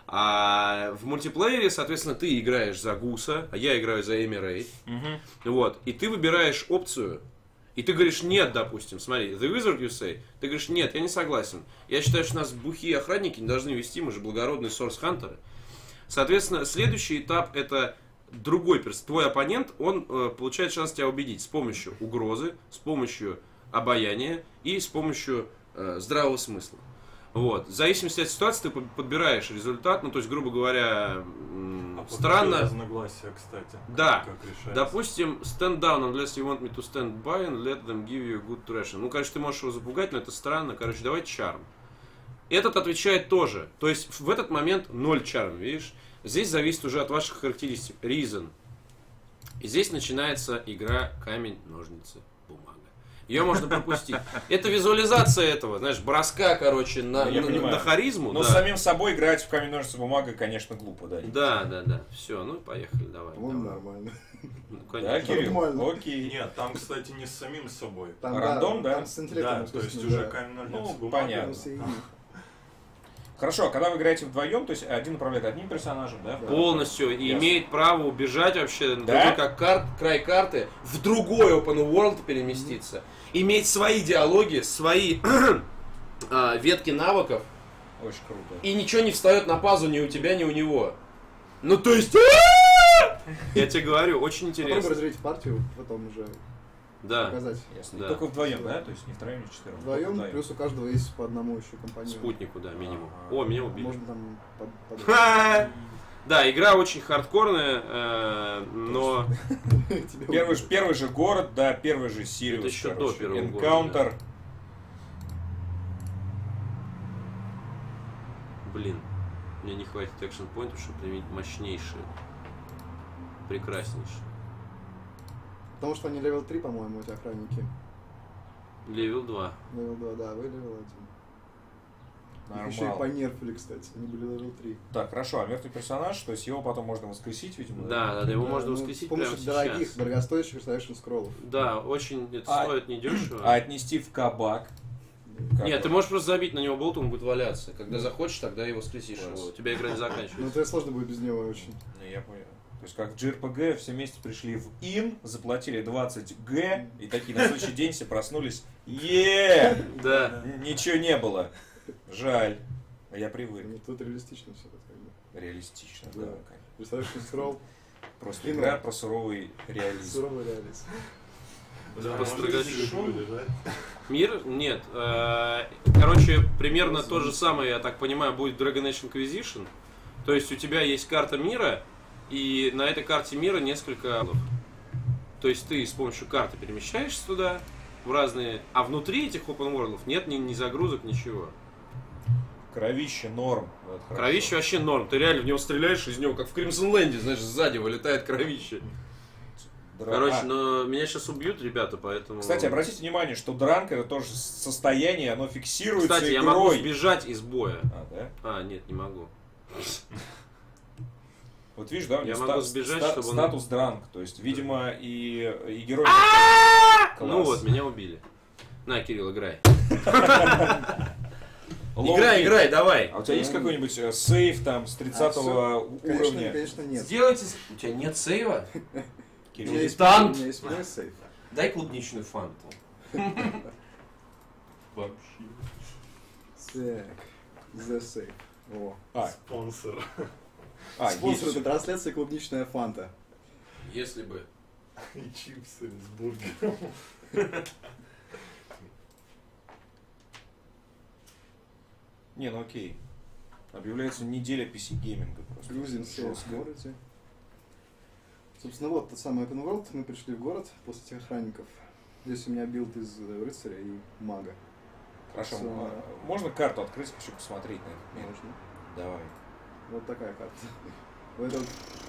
Speaker 1: А в мультиплеере, соответственно, ты играешь за Гуса, а я играю за Эми Рэй.
Speaker 3: Мгм.
Speaker 1: Вот, и ты выбираешь опцию, и ты говоришь нет, допустим, смотри, The Wizard you say, ты говоришь нет, я не согласен. Я считаю, что нас бухие охранники не должны вести, мы же благородные сорс-хантеры. Соответственно, следующий этап это другой перс. Твой оппонент, он э, получает шанс тебя убедить с помощью угрозы, с помощью обаяния и с помощью э, здравого смысла. Вот. В зависимости от ситуации ты под- подбираешь результат, ну то есть, грубо говоря, м,
Speaker 4: А вот
Speaker 1: странно.
Speaker 4: еще разногласия, кстати.
Speaker 1: Да.
Speaker 4: Как решается.
Speaker 1: Допустим, stand down unless you want me to stand by and let them give you a good ration. Ну, конечно, ты можешь его запугать, но это странно. Короче, давай чарм. Этот отвечает тоже. То есть в этот момент ноль чарм, видишь? Здесь зависит уже от ваших характеристик. Reason. И здесь начинается игра камень, ножницы, бумага. Ее можно пропустить. Это визуализация этого, знаешь, броска, короче, на,
Speaker 3: Я
Speaker 1: на-
Speaker 3: понимаю.
Speaker 1: на харизму.
Speaker 3: Но
Speaker 1: да.
Speaker 3: с самим собой играть в камень, ножницы, бумага, конечно, глупо, да.
Speaker 1: Да, да, да. Все, ну поехали, давай.
Speaker 2: По-моему,
Speaker 1: давай.
Speaker 2: нормально.
Speaker 1: Ну,
Speaker 3: Да,
Speaker 1: конечно.
Speaker 3: Кирилл?
Speaker 2: Нормально.
Speaker 3: Окей.
Speaker 4: Нет, там, кстати, не с самим собой.
Speaker 2: Там,
Speaker 3: Рандом, да?
Speaker 2: Там с интеллектом
Speaker 4: Да, то есть
Speaker 2: искусственным,
Speaker 4: уже
Speaker 2: да.
Speaker 4: камень, ножницы,
Speaker 3: Ну,
Speaker 4: бумага.
Speaker 3: понятно.
Speaker 2: Там все-
Speaker 3: Хорошо, а когда вы играете вдвоем, то есть один управляет одним персонажем, да?
Speaker 1: Полностью и
Speaker 3: Ясно.
Speaker 1: имеет право убежать вообще на
Speaker 3: Да?
Speaker 1: другой как кар- край карты, в другой open world переместиться, иметь свои диалоги, свои а, ветки навыков,
Speaker 3: Очень круто.
Speaker 1: и ничего не встает на пазу ни у тебя, ни у него. Ну то есть... Я тебе говорю, очень
Speaker 2: Попробуй
Speaker 1: интересно.
Speaker 2: разделить партию, потом уже
Speaker 1: Да.
Speaker 2: показать.
Speaker 3: Ясно.
Speaker 1: Да.
Speaker 3: Только вдвоем, да? То есть не втроем, не четвером. только
Speaker 2: Вдвоем, плюс у каждого есть по одному еще компаньону.
Speaker 1: Спутнику, да, минимум.
Speaker 3: Ага.
Speaker 1: О, меня убили.
Speaker 2: Можно там под- под-
Speaker 1: Ха! Да, игра очень хардкорная, э, но...
Speaker 2: Тебе
Speaker 3: Первый,
Speaker 2: убили.
Speaker 3: же- первый же город, да, первый же Сириус.
Speaker 1: Это еще до
Speaker 3: короче.
Speaker 1: первого города,
Speaker 3: Энкаунтер.
Speaker 1: Блин, мне не хватит экшн-поинтов, чтобы применить мощнейшие. Прекраснейшие.
Speaker 2: Потому что они левел три, по-моему, эти охранники.
Speaker 1: Левел два.
Speaker 2: Левел два, да, вы левел один. Их еще и
Speaker 3: Нормально.
Speaker 2: понерфили, кстати. Они были левел три.
Speaker 3: Так, хорошо, а мертвый персонаж, то есть его потом можно воскресить, видимо?
Speaker 1: Да, да, его
Speaker 2: Да,
Speaker 1: можно
Speaker 2: ну,
Speaker 1: воскресить
Speaker 2: с помощью
Speaker 1: прямо
Speaker 2: дорогих,
Speaker 1: сейчас.
Speaker 2: дорогостоящих restoration скроллов.
Speaker 1: Да, очень, это
Speaker 3: А-
Speaker 1: стоит недешево.
Speaker 3: А отнести в кабак? Как
Speaker 1: Нет,
Speaker 3: вот?
Speaker 1: ты можешь просто забить на него болт, он будет валяться. Когда захочешь, тогда и воскресишь
Speaker 3: Класс.
Speaker 1: его. У тебя игра не
Speaker 2: Ну,
Speaker 1: заканчивается.
Speaker 2: это сложно будет без него очень.
Speaker 3: Не, я понял. То есть как в джей ар пи джи все вместе пришли в ин, заплатили двадцать гэ, и такие на следующий день все проснулись. Е,
Speaker 1: Да.
Speaker 3: ничего не было. Жаль. А я привык.
Speaker 2: Ну, тут реалистично все это как бы.
Speaker 3: Реалистично,
Speaker 2: Да.
Speaker 3: да.
Speaker 2: Restoration скролл,
Speaker 3: Просто
Speaker 2: Кино.
Speaker 3: игра про суровый реализм.
Speaker 2: суровый реализм.
Speaker 4: Да,
Speaker 1: Построгать.
Speaker 4: можно здесь будет лежать.
Speaker 1: Мир? Нет. Э, Короче, примерно то же самое, я так понимаю, будет в Dragon Age Inquisition. То есть у тебя есть карта мира, и на этой карте мира несколько... То есть ты с помощью карты перемещаешься туда, в разные... А внутри этих open world'ов нет ни, ни загрузок, ничего.
Speaker 3: Кровище норм. Вот хорошо.
Speaker 1: Кровище вообще норм. Ты реально в него стреляешь, из него, как в Crimson Land'е, знаешь, сзади вылетает кровище.
Speaker 3: Дра-
Speaker 1: Короче,
Speaker 3: а,
Speaker 1: но меня сейчас убьют ребята, поэтому...
Speaker 3: Кстати, обратите внимание, что дранк это тоже состояние, оно фиксируется
Speaker 1: Кстати, я
Speaker 3: игрой.
Speaker 1: могу сбежать из боя.
Speaker 3: А, да?
Speaker 1: А, нет, не могу.
Speaker 3: Вот видишь, да, у
Speaker 1: Я
Speaker 3: него
Speaker 1: могу
Speaker 3: ста-
Speaker 1: сбежать,
Speaker 3: ста-
Speaker 1: чтобы он-
Speaker 3: статус дранк. То есть, видимо, и, и герой... Класс.
Speaker 1: Ну вот, меня убили. На, Кирилл, играй.
Speaker 3: Лоу
Speaker 1: Играй,
Speaker 3: кик.
Speaker 1: играй, давай.
Speaker 3: А у тебя есть какой-нибудь э, сейф там с тридцатого
Speaker 2: А, Конечно,
Speaker 3: уровня?
Speaker 2: конечно, нет.
Speaker 1: Сделайте... У тебя нет сейва?
Speaker 2: У
Speaker 3: Кирилл,
Speaker 2: меня есть, у
Speaker 1: Танк.
Speaker 2: меня есть мой сейф.
Speaker 1: Дай клубничную фанту.
Speaker 2: Так, The Safe. О.
Speaker 3: А,
Speaker 4: Спонсор.
Speaker 3: а,
Speaker 2: Спонсор
Speaker 3: есть.
Speaker 2: этой трансляции клубничная фанта.
Speaker 1: Если бы.
Speaker 4: И чипсы с бургером.
Speaker 3: Не, ну окей. Объявляется неделя пи си-гейминга просто.
Speaker 2: Грузин сейф,
Speaker 3: Жестко.
Speaker 2: смотрите. Собственно, вот тот самый open world. Мы пришли в город после этих охранников. Здесь у меня билд из э, рыцаря и мага.
Speaker 3: Хорошо,
Speaker 2: Всё.
Speaker 3: а, можно карту открыть, хочу посмотреть на этот мир?
Speaker 2: Можно.
Speaker 3: Давай.
Speaker 2: Вот такая карта. В этом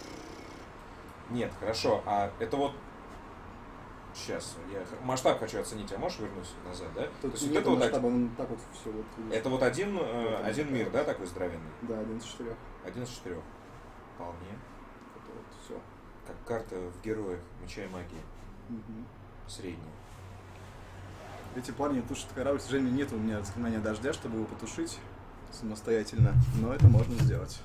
Speaker 3: Нет, хорошо, а это вот... Сейчас, я х- масштаб хочу оценить, а можешь вернуть назад, да? То
Speaker 2: тут
Speaker 3: есть вот
Speaker 2: нет
Speaker 3: это вот,
Speaker 2: масштаба,
Speaker 3: один,
Speaker 2: он так вот все вот. видишь.
Speaker 3: это вот один, э,
Speaker 2: Вот
Speaker 3: один
Speaker 2: он,
Speaker 3: мир,
Speaker 2: да.
Speaker 3: да, такой здоровенный?
Speaker 2: Да, один из четырех.
Speaker 3: Один из четырех. Вполне.
Speaker 2: Это вот все.
Speaker 3: Как карта в героях Меча и Магии. Средняя.
Speaker 2: Эти парни тушат корабль. К сожалению, нет у меня заклинания дождя, чтобы его потушить самостоятельно. Но это можно сделать.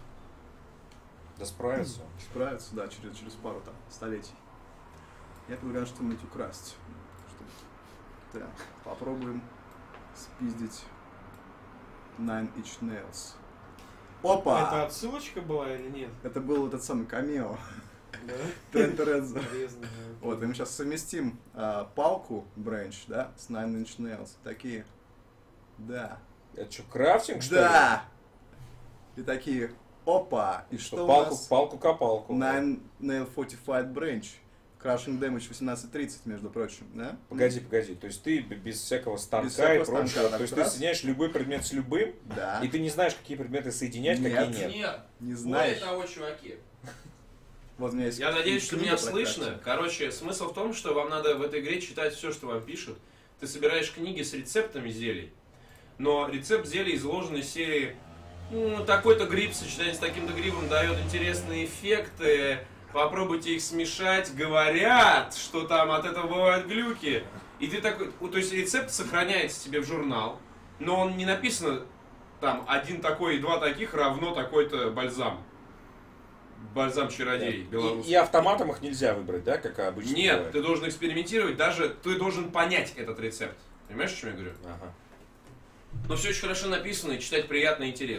Speaker 3: Да справится.
Speaker 2: Справиться, да, через, через пару там столетий. Я предлагаю что-нибудь украсть. Что- Так, попробуем спиздить Nine Inch Nails. Опа!
Speaker 6: Это отсылочка была или нет?
Speaker 2: Это был этот самый камео.
Speaker 6: Да?
Speaker 2: Трент Редзо.
Speaker 6: Полезно.
Speaker 2: Вот, и мы сейчас совместим а, палку Branch, да, с Nine Inch Nails. Такие. Да.
Speaker 3: Это что, крафтинг, что ли?
Speaker 2: Да! И такие. Опа! И что у
Speaker 3: Палку,
Speaker 2: нас?
Speaker 3: палку-копалку.
Speaker 2: Nine Nail Fortified Branch. Crushing Damage восемнадцать тридцать, между прочим, да?
Speaker 3: Погоди, погоди. То есть ты б- без всякого станка
Speaker 2: всякого
Speaker 3: и прочего.
Speaker 2: станка,
Speaker 3: То есть
Speaker 2: так
Speaker 3: ты
Speaker 2: раз.
Speaker 3: соединяешь любой предмет с любым,
Speaker 2: Да.
Speaker 3: и ты не знаешь, какие предметы соединять,
Speaker 2: Нет.
Speaker 3: какие нет.
Speaker 1: Нет.
Speaker 2: Не
Speaker 1: Более
Speaker 2: знаешь.
Speaker 1: того, чуваки.
Speaker 2: Вот у меня есть
Speaker 1: Я надеюсь, что
Speaker 2: книга
Speaker 1: меня
Speaker 2: про
Speaker 1: слышно.
Speaker 2: крафтинг.
Speaker 1: Короче, смысл в том, что вам надо в этой игре читать все, что вам пишут. Ты собираешь книги с рецептами зелий, но рецепт зелий изложен из серии ну, такой-то гриб в сочетании с таким-то грибом дает интересные эффекты, попробуйте их смешать, говорят, что там от этого бывают глюки. И ты такой, ну, то есть рецепт сохраняется тебе в журнал, но он не написано там один такой и два таких равно такой-то бальзам. Бальзам-чародей
Speaker 3: И,
Speaker 1: белорусский.
Speaker 3: и автоматом их нельзя выбрать, да, как обычно?
Speaker 1: Нет,
Speaker 3: бывает?
Speaker 1: ты должен экспериментировать, даже ты должен понять этот рецепт. Понимаешь, о чем я говорю?
Speaker 3: Ага.
Speaker 1: Но все очень хорошо написано, и читать приятно и интересно.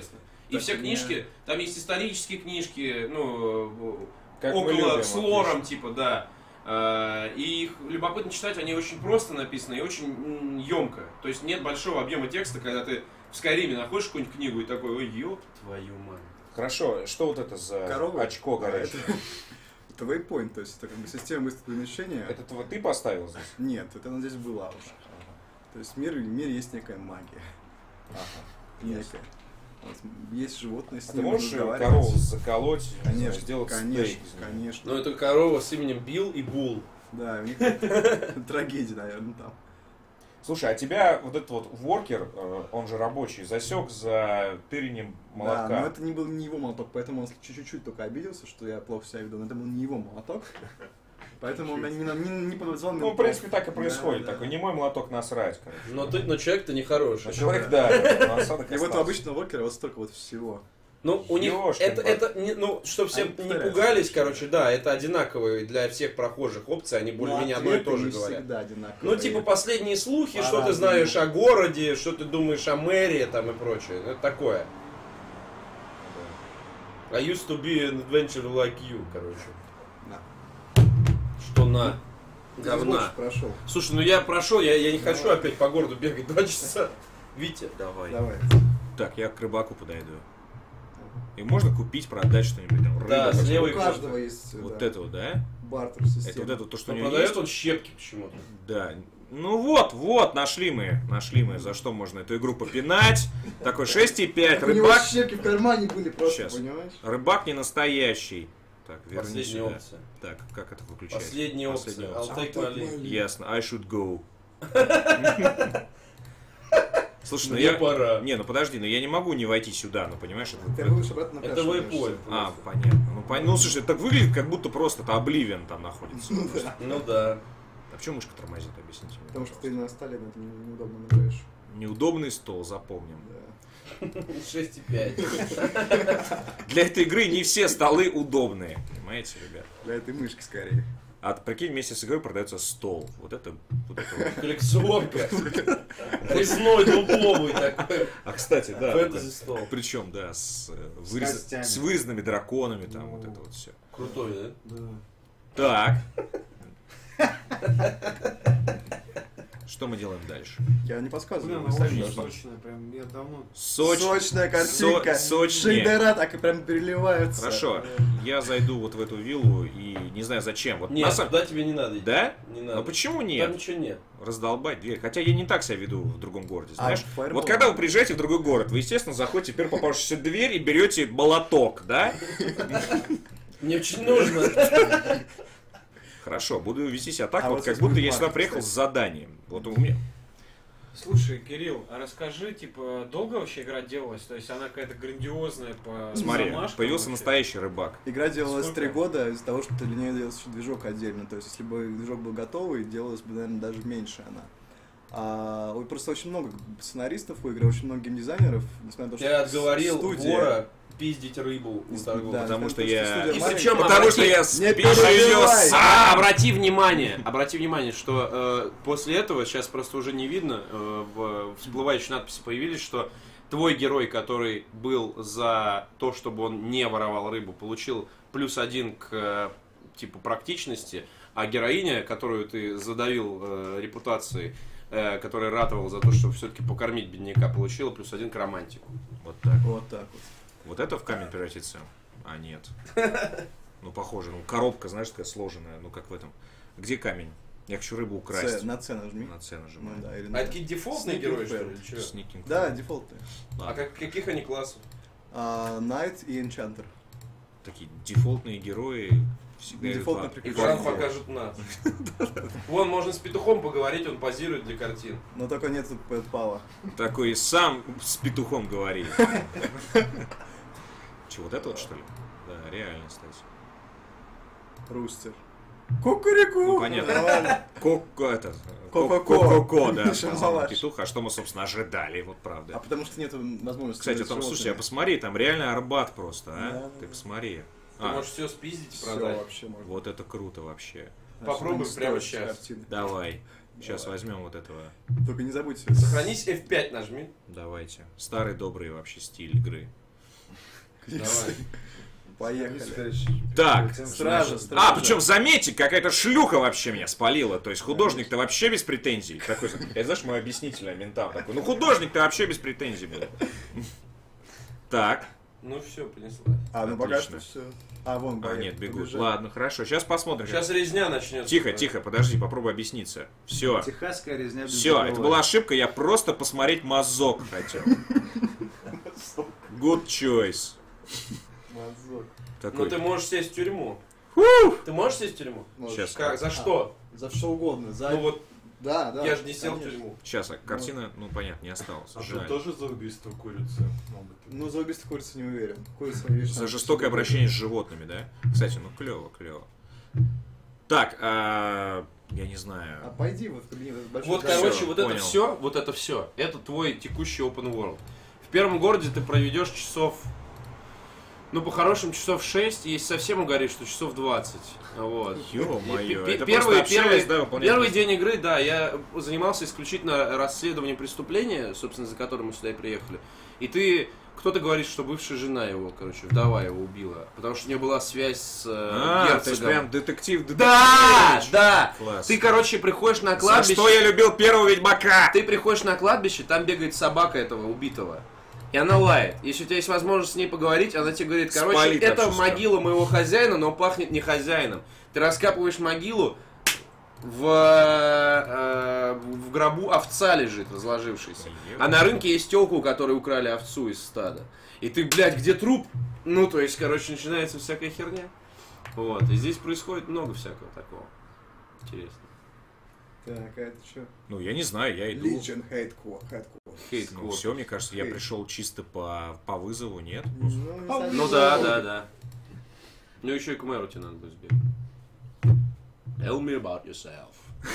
Speaker 1: И
Speaker 2: Так
Speaker 1: все
Speaker 2: у
Speaker 1: книжки, там есть исторические книжки, ну,
Speaker 3: Как мы
Speaker 1: около,
Speaker 3: любим,
Speaker 1: с лором,
Speaker 3: отлично.
Speaker 1: типа, да. А, И их любопытно читать, они очень просто написаны и очень емко. То есть нет большого объема текста, когда ты в Скайриме находишь какую-нибудь книгу и такой, ой, ёб твою мать.
Speaker 3: Хорошо, что вот это за
Speaker 2: Корова?
Speaker 3: очко
Speaker 2: А,
Speaker 3: горячее?
Speaker 2: это, это waypoint, то есть это как бы система быстрого перемещения.
Speaker 3: Это тво- ты поставил здесь?
Speaker 2: Нет, это она здесь была уже. То есть в мире, в мире есть некая магия.
Speaker 3: Ага.
Speaker 2: Некая. Вот есть животные, с
Speaker 3: А ты
Speaker 2: ними
Speaker 3: можешь
Speaker 2: разговаривать.
Speaker 3: корову заколоть, не знаю,
Speaker 2: Конечно,
Speaker 3: сделать
Speaker 2: конечно,
Speaker 3: стейк из неё?
Speaker 2: конечно.
Speaker 1: Ну, это корова с именем Билл и Бул.
Speaker 2: Да, у них трагедия, наверное, там.
Speaker 3: Слушай, а тебя вот этот вот воркер, э, он же рабочий, засек за тырением молотка.
Speaker 2: Да, но это не был не его молоток, поэтому он чуть-чуть только обиделся, что я плохо себя веду, но это был не его молоток. Поэтому он меня не, не, не подозвал.
Speaker 3: Ну, в принципе, так и происходит.
Speaker 2: Да, да.
Speaker 3: Такой, не мой молоток, насрать, короче.
Speaker 1: Но, ты, но человек-то нехороший.
Speaker 3: Но человек, да, да, осадок
Speaker 2: И вот у
Speaker 3: остался.
Speaker 2: обычного воркера вот столько вот всего.
Speaker 1: Ну, у них
Speaker 3: Ёшкин
Speaker 1: это,
Speaker 3: баб.
Speaker 1: это, не- ну, чтобы все
Speaker 2: Они
Speaker 1: не
Speaker 2: повторяются.
Speaker 1: пугались, короче, да, это одинаковые для всех прохожих опции, они более-менее
Speaker 2: Но
Speaker 1: одно и
Speaker 2: ответы
Speaker 1: то же
Speaker 2: не
Speaker 1: говорят.
Speaker 2: всегда одинаковые.
Speaker 1: Ну, типа, последние слухи, что ты
Speaker 2: По-разному.
Speaker 1: знаешь о городе, что ты думаешь о мэрии там и прочее. Ну, это такое. I used to be an adventurer like you, короче.
Speaker 2: Да.
Speaker 1: Что на
Speaker 2: Ты
Speaker 1: говна.
Speaker 2: больше прошел.
Speaker 1: Слушай, ну я прошел, я, я не хочу
Speaker 2: Давай.
Speaker 1: опять по городу бегать два часа. Витя, давай.
Speaker 2: Давай.
Speaker 3: Так, я к рыбаку подойду. И можно купить, продать что-нибудь там. Рыба,
Speaker 1: Да,
Speaker 3: почему?
Speaker 1: слева
Speaker 2: У
Speaker 1: и
Speaker 2: каждого есть
Speaker 3: Вот
Speaker 2: да,
Speaker 3: это вот, да?
Speaker 2: бартер система.
Speaker 3: Это вот это то, что у
Speaker 1: Но
Speaker 3: него
Speaker 1: продает
Speaker 3: есть?
Speaker 1: он щепки почему-то.
Speaker 3: Да. Ну вот, вот, нашли мы. Нашли мы, за что можно эту игру попинать. Такой шесть и пять.
Speaker 2: У него
Speaker 3: Рыбак.
Speaker 2: щепки в кармане были просто,
Speaker 3: Сейчас.
Speaker 2: понимаешь?
Speaker 3: Рыбак не настоящий. Так, верни
Speaker 1: Последняя
Speaker 3: сюда.
Speaker 1: опция.
Speaker 3: Так, как это выключается?
Speaker 1: Последняя опция.
Speaker 3: Последняя
Speaker 1: I'll
Speaker 3: опция.
Speaker 1: take my leave.
Speaker 3: Ясно. I should go. Слушай, ну
Speaker 1: Мне
Speaker 3: я...
Speaker 1: пора.
Speaker 3: Не, ну подожди, ну я не могу не войти сюда, ну понимаешь? Это...
Speaker 2: Ты будешь обратно на
Speaker 1: Это
Speaker 2: пляж
Speaker 1: waypoint.
Speaker 2: вернешься.
Speaker 3: А, понятно. Ну, пон... ну слушай, это так выглядит, как будто просто это Обливион там находится.
Speaker 1: Ну да.
Speaker 3: А почему мышка тормозит, объясните мне.
Speaker 2: Потому что ты
Speaker 3: пожалуйста.
Speaker 2: на столе на это не- неудобно нажимаешь.
Speaker 3: Неудобный стол, запомним.
Speaker 2: Да.
Speaker 1: шесть и пять.
Speaker 3: Для этой игры не все столы удобные, понимаете, ребят?
Speaker 2: Для этой мышки скорее.
Speaker 3: А прикинь, вместе с игрой продается стол. Вот это, вот это вот.
Speaker 1: Коллекционка. Резной, двупловый такой.
Speaker 3: А кстати, да.
Speaker 1: Фэнтези стол.
Speaker 3: Причем, да, с, э,
Speaker 5: С
Speaker 3: вырез-
Speaker 5: костями.
Speaker 3: с вырезанными драконами, там
Speaker 5: Ну.
Speaker 3: вот это вот все.
Speaker 1: Крутой, да?
Speaker 5: Да.
Speaker 3: Так. Что мы делаем дальше?
Speaker 2: Я не подсказываю.
Speaker 5: Блин,
Speaker 2: вы
Speaker 5: она
Speaker 2: сами
Speaker 5: очень
Speaker 2: должны.
Speaker 5: сочная, прям я давно...
Speaker 3: Соч...
Speaker 2: Сочная картинка.
Speaker 3: со- сочнее.
Speaker 2: Шейдера так и прям переливаются.
Speaker 3: Хорошо, я зайду вот в эту виллу и не знаю зачем. Вот на
Speaker 1: Нет,
Speaker 3: самом-
Speaker 1: туда тебе не надо идти.
Speaker 3: Да?
Speaker 1: Не надо.
Speaker 3: Ну почему
Speaker 1: Там
Speaker 3: нет?
Speaker 1: ничего нет.
Speaker 3: Раздолбать дверь. Хотя я не так себя веду в другом городе,
Speaker 2: А,
Speaker 3: знаешь?
Speaker 2: Fireball?
Speaker 3: Вот когда вы приезжаете в другой город, вы, естественно, заходите в первую попавшуюся дверь и берете молоток, да?
Speaker 1: Мне очень нужно.
Speaker 3: Хорошо, буду вести себя так,
Speaker 2: А
Speaker 3: вот
Speaker 2: вот
Speaker 3: как
Speaker 2: здесь
Speaker 3: будто
Speaker 2: будет
Speaker 3: я сюда
Speaker 2: маркер,
Speaker 3: приехал с
Speaker 2: кстати.
Speaker 3: заданием. Вот у меня...
Speaker 6: Слушай, Кирилл, а расскажи, типа, долго вообще игра делалась? То есть она какая-то грандиозная по
Speaker 3: Смотри,
Speaker 6: замашкам
Speaker 3: появился
Speaker 6: вообще?
Speaker 3: настоящий рыбак.
Speaker 2: Игра делалась
Speaker 6: Сколько?
Speaker 2: три года из-за того, что для нее делался еще движок отдельно. То есть, если бы движок был готовый, делалось бы, наверное, даже меньше она. А, ой, просто очень много сценаристов у игры, очень много геймдизайнеров. Несмотря на то, что
Speaker 1: Я отговорил
Speaker 2: студия-
Speaker 1: вора пиздить рыбу у
Speaker 2: Да,
Speaker 1: торговца.
Speaker 3: Потому что
Speaker 2: несмотря на
Speaker 3: я-
Speaker 2: то,
Speaker 1: И
Speaker 2: студия
Speaker 1: причем
Speaker 2: маленькая.
Speaker 3: Потому что
Speaker 1: обрати-
Speaker 3: я
Speaker 2: Не
Speaker 3: спешу
Speaker 2: перебивай!
Speaker 3: сам.
Speaker 1: А, обрати внимание, обрати внимание, что э, после этого, сейчас просто уже не видно, э, в всплывающей надписи появились, что твой герой, который был за то, чтобы он не воровал рыбу, получил плюс один к э, типу практичности, а героиня, которую ты задавил э, репутацией, э, которая ратовала за то, чтобы все-таки покормить бедняка, получила плюс один к романтику.
Speaker 3: Вот так.
Speaker 2: Вот так вот.
Speaker 3: Вот это в камень превратится? А, нет. Ну, похоже. Ну, коробка, знаешь, такая сложенная. Ну, как в этом. Где камень? Я хочу рыбу украсть.
Speaker 2: С, на С нажми.
Speaker 3: На С
Speaker 2: Ну,
Speaker 3: нажимаю.
Speaker 2: да, или
Speaker 1: А
Speaker 2: на-
Speaker 1: это какие дефолтные
Speaker 2: Sneaking
Speaker 1: герои, что
Speaker 2: Fair.
Speaker 1: ли? или чё?
Speaker 3: Sneaking
Speaker 2: Да,
Speaker 3: Fair.
Speaker 2: дефолтные.
Speaker 1: А
Speaker 3: Ладно.
Speaker 1: как, каких они классов?
Speaker 2: А, Найт и Энчантер.
Speaker 3: Такие дефолтные герои всегда идут
Speaker 2: Дефолтно
Speaker 3: в-
Speaker 2: прикольно.
Speaker 1: Экран
Speaker 3: в форум.
Speaker 1: покажет нас. Вон, можно с петухом поговорить, он позирует для картин.
Speaker 2: Но только нет пала.
Speaker 3: Такой сам с петухом говорит. Че, вот это вот, что ли? Да, реально, кстати.
Speaker 2: Рустер. Кукурику!
Speaker 3: Ну, понятно.
Speaker 2: Нормально.
Speaker 3: Коко, это...
Speaker 2: Ко-ко-ко.
Speaker 3: Ко-ко, да.
Speaker 2: Шамалаш.
Speaker 3: Петух, а что мы, собственно, ожидали, вот
Speaker 2: А
Speaker 3: правда.
Speaker 2: потому что нет возможности.
Speaker 3: Кстати,
Speaker 2: делать
Speaker 3: там, слушай, а
Speaker 2: животными.
Speaker 3: посмотри, там реально Арбат просто, а?
Speaker 2: Да, да,
Speaker 3: Ты
Speaker 2: да.
Speaker 3: посмотри.
Speaker 1: Ты
Speaker 3: А,
Speaker 1: можешь все спиздить и
Speaker 2: Всё
Speaker 1: продать.
Speaker 2: вообще можно.
Speaker 3: вот это круто вообще.
Speaker 2: А
Speaker 1: Попробуй
Speaker 2: что
Speaker 1: прямо
Speaker 2: стоит
Speaker 1: щас.
Speaker 2: картины?
Speaker 3: Давай. Сейчас
Speaker 2: Давай.
Speaker 3: возьмем вот этого.
Speaker 2: Только не забудьте.
Speaker 1: Сохранись эф пять нажми.
Speaker 3: Давайте. Старый добрый вообще стиль игры.
Speaker 1: Давай.
Speaker 2: Поехали.
Speaker 3: Так,
Speaker 2: Стража,
Speaker 3: а,
Speaker 2: стража.
Speaker 3: причем заметьте, какая-то шлюха вообще меня спалила. То есть художник-то вообще без претензий. Такой, это знаешь, мой объяснительный ментал такой. Ну художник-то вообще без претензий был. Так.
Speaker 1: Ну все, понеслась.
Speaker 2: А, ну пока
Speaker 3: Отлично.
Speaker 2: что все. А, вон,
Speaker 3: А,
Speaker 2: бои
Speaker 3: нет, бегут.
Speaker 2: побежали.
Speaker 3: Ладно, хорошо. Сейчас посмотрим.
Speaker 1: Сейчас резня начнется.
Speaker 3: Тихо, тихо, подожди, попробуй объясниться. Все.
Speaker 5: Техасская резня без
Speaker 3: Все, это
Speaker 5: забывания.
Speaker 3: была ошибка, я просто посмотреть мазок хотел. Good choice.
Speaker 2: Мазок.
Speaker 1: Ну
Speaker 3: Такой.
Speaker 1: ты можешь сесть в тюрьму. Ты можешь сесть в тюрьму?
Speaker 2: Можешь.
Speaker 3: Сейчас.
Speaker 1: Как? За что?
Speaker 2: За что угодно. За...
Speaker 1: Ну вот,
Speaker 2: Да, да.
Speaker 1: я же не сел в
Speaker 2: конечно.
Speaker 1: тюрьму.
Speaker 3: Сейчас, а картина, ну понятно, не осталось.
Speaker 4: А
Speaker 3: Жаль.
Speaker 4: ты тоже за убийство курицы? Могут.
Speaker 2: Ну, за убийство курицы не уверен. Курица, видишь,
Speaker 3: За
Speaker 2: там
Speaker 3: жестокое
Speaker 2: всё
Speaker 3: обращение с животными, да? Кстати, ну клево, клево. Так, а, я не знаю.
Speaker 2: А пойди вот в кабинет. этот большой
Speaker 1: Вот,
Speaker 2: кабинет.
Speaker 1: короче,
Speaker 3: Всё,
Speaker 1: вот
Speaker 3: понял.
Speaker 1: это все, вот это все, это твой текущий open world. В первом городе ты проведешь часов, ну, по-хорошему, часов шесть, если совсем угоришь, что часов двадцать. Вот.
Speaker 3: Ё-моё,
Speaker 1: И
Speaker 3: это
Speaker 1: первый,
Speaker 3: просто общаясь,
Speaker 1: первый,
Speaker 3: да, выполняешь
Speaker 1: первый
Speaker 3: действия.
Speaker 1: день игры, да, я занимался исключительно расследованием преступления, собственно, за которым мы сюда и приехали. И ты, кто-то говорит, что бывшая жена его, короче, вдова его убила, потому что у нее была связь с э,
Speaker 3: А,
Speaker 1: герцогом.
Speaker 3: то есть прям детектив, детектив.
Speaker 1: Да, да.
Speaker 3: Класс.
Speaker 1: Ты, короче, приходишь на
Speaker 3: За
Speaker 1: кладбище.
Speaker 3: что я любил первого Ведьмака?
Speaker 1: Ты приходишь на кладбище, там бегает собака этого убитого. И она лает. Если у тебя есть возможность с ней поговорить, она тебе говорит, короче,
Speaker 3: Спалит
Speaker 1: это
Speaker 3: вообще
Speaker 1: могила моего хозяина, но пахнет не хозяином. Ты раскапываешь могилу, в, э, в гробу овца лежит, разложившаяся. А на рынке есть телка, у которой украли овцу из стада. И ты, блядь, где труп? Ну, то есть, короче, начинается всякая херня. Вот. И здесь происходит много всякого такого. Интересно.
Speaker 2: Так, а это что?
Speaker 3: Ну, я не знаю, я иду.
Speaker 2: Legion Headquarters.
Speaker 1: Хейт
Speaker 3: Ну, все, мне кажется, я
Speaker 2: Хейт.
Speaker 3: пришел чисто по, по вызову, нет?
Speaker 2: Ну, не знаю.
Speaker 1: Ну да, да, да. Ну еще и к мэру тебе надо будет сбегать. Tell me about yourself.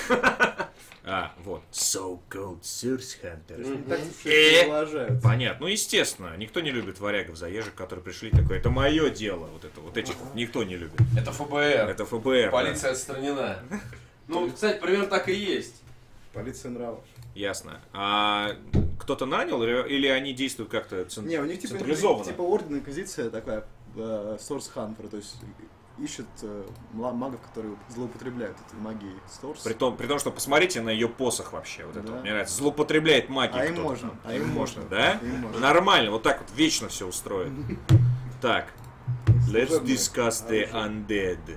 Speaker 3: А, вот. So-called Source Hunter.
Speaker 2: Не так уж
Speaker 3: Э.
Speaker 2: и уважают.
Speaker 3: Понятно. Ну, естественно, никто не любит варягов, заезжих, которые пришли такое. Это мое дело. Вот это, вот этих никто не любит.
Speaker 1: Это ФБР.
Speaker 3: Это ФБР.
Speaker 1: Полиция отстранена. Ну, кстати, примерно так и есть.
Speaker 2: Полиция нравов.
Speaker 3: да. Ясно. А кто-то нанял или, или они действуют как-то цен-
Speaker 2: Не, у них типа,
Speaker 3: централизованно?
Speaker 2: типа орден инквизиция такая, э, Source Hunter, то есть ищет э, мла- магов, которые злоупотребляют этой магией Source.
Speaker 3: При том, при том, что посмотрите на ее посох вообще. Вот это
Speaker 2: Да.
Speaker 3: вот, мне нравится. Злоупотребляет магией.
Speaker 2: А им
Speaker 3: кто-то
Speaker 2: можно,
Speaker 3: там.
Speaker 2: а им можно.
Speaker 3: Да?
Speaker 2: Им можно.
Speaker 3: Нормально, вот так вот вечно все устроит. Так. Let's
Speaker 2: Служебное
Speaker 3: discuss the
Speaker 2: оружие.
Speaker 3: undead.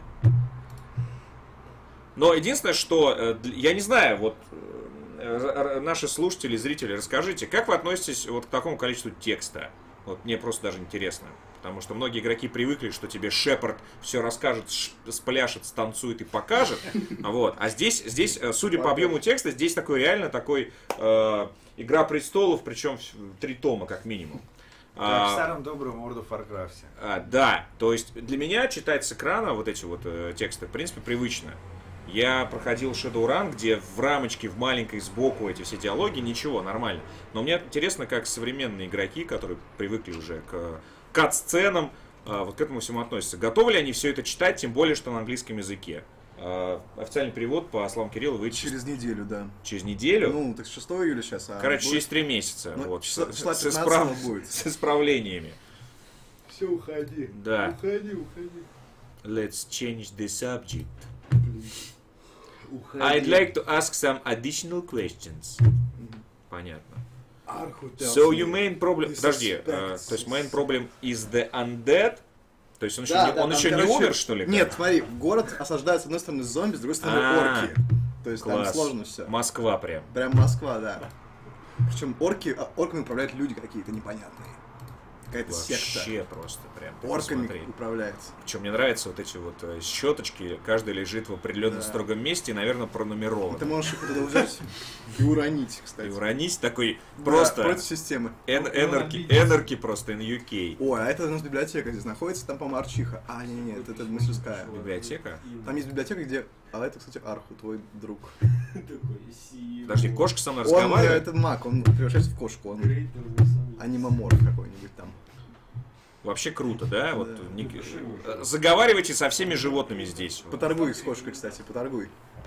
Speaker 3: Но единственное, что э, дл- я не знаю, вот э, р- р- наши слушатели, зрители, расскажите, как вы относитесь вот к такому количеству текста? Вот мне просто даже интересно. Потому что многие игроки привыкли, что тебе Шепард все расскажет, ш- спляшет, станцует и покажет. Вот. А здесь, здесь, э, судя по объему текста, здесь такой реально такой э, Игра престолов, причем в- три тома как минимум.
Speaker 5: Как
Speaker 3: А,
Speaker 5: в старом добром World of Warcraft.
Speaker 3: а, да, то есть для меня читать с экрана вот эти вот э, тексты, в принципе, привычно. Я проходил Shadowrun, где в рамочке, в маленькой сбоку эти все диалоги, ничего, нормально. Но мне интересно, как современные игроки, которые привыкли уже к кат-сценам, э, вот к этому всему относятся. Готовы ли они все это читать, тем более, что на английском языке? Э, официальный перевод по словам Кирилла выйдет через,
Speaker 2: Через неделю, да.
Speaker 3: через неделю.
Speaker 2: Ну, так шестого июля сейчас. А
Speaker 3: Короче,
Speaker 2: будет-
Speaker 3: через три месяца.
Speaker 2: Ну,
Speaker 3: вот,
Speaker 2: числа-
Speaker 3: с,
Speaker 2: числа
Speaker 3: с
Speaker 2: пятнадцатого
Speaker 3: исправ-
Speaker 2: будет.
Speaker 3: с исправлениями.
Speaker 5: Все, уходи.
Speaker 3: Да.
Speaker 5: Уходи, уходи.
Speaker 3: Let's change the subject.
Speaker 5: Уходи.
Speaker 3: I'd like to ask some additional questions. Понятно.
Speaker 2: Арху tells
Speaker 3: So
Speaker 2: me.
Speaker 3: your main problem...
Speaker 2: This
Speaker 3: Подожди,
Speaker 2: is
Speaker 3: э,
Speaker 2: back.
Speaker 3: то есть main problem is the undead? То есть он еще,
Speaker 2: Да,
Speaker 3: не,
Speaker 2: да,
Speaker 3: он
Speaker 2: там,
Speaker 3: еще не
Speaker 2: короче,
Speaker 3: умер, что ли?
Speaker 2: Нет, смотри, город осаждает с одной стороны зомби, с другой стороны
Speaker 3: А,
Speaker 2: орки. То есть
Speaker 3: Класс.
Speaker 2: там сложно все.
Speaker 3: Москва прям.
Speaker 2: Прям Москва, да. Причем орки, а, орками управляют люди какие-то непонятные. Какая-то секта.
Speaker 3: Вообще просто прям. ты
Speaker 2: Орками
Speaker 3: посмотри.
Speaker 2: управляется.
Speaker 3: Причем мне нравятся вот эти вот э, щеточки, каждая лежит в определенном
Speaker 2: Да.
Speaker 3: строгом месте и, наверное, пронумерована.
Speaker 2: Ты можешь их туда взять и уронить, кстати.
Speaker 3: И уронить такой
Speaker 2: Да,
Speaker 3: просто
Speaker 2: против системы.
Speaker 3: эн-
Speaker 6: Ну,
Speaker 3: энерки,
Speaker 6: набить.
Speaker 3: энерки просто in ю кей.
Speaker 2: Ой, а это у нас библиотека здесь находится, там, по-моему, Арчиха. А, не, не, это, это мастерская.
Speaker 3: Библиотека?
Speaker 2: Там есть библиотека, где... А это, кстати, Арху, твой друг.
Speaker 6: Такой сильный.
Speaker 3: Подожди, кошка со мной
Speaker 2: Он, э,
Speaker 3: разговаривает?
Speaker 2: это маг, он превращается в кошку, он анимоморф какой-нибудь там.
Speaker 3: Вообще круто, да? Вот
Speaker 2: Да.
Speaker 3: не- э, заговаривайте со всеми животными здесь.
Speaker 2: Поторгуй с кошкой, кстати, поторгуй.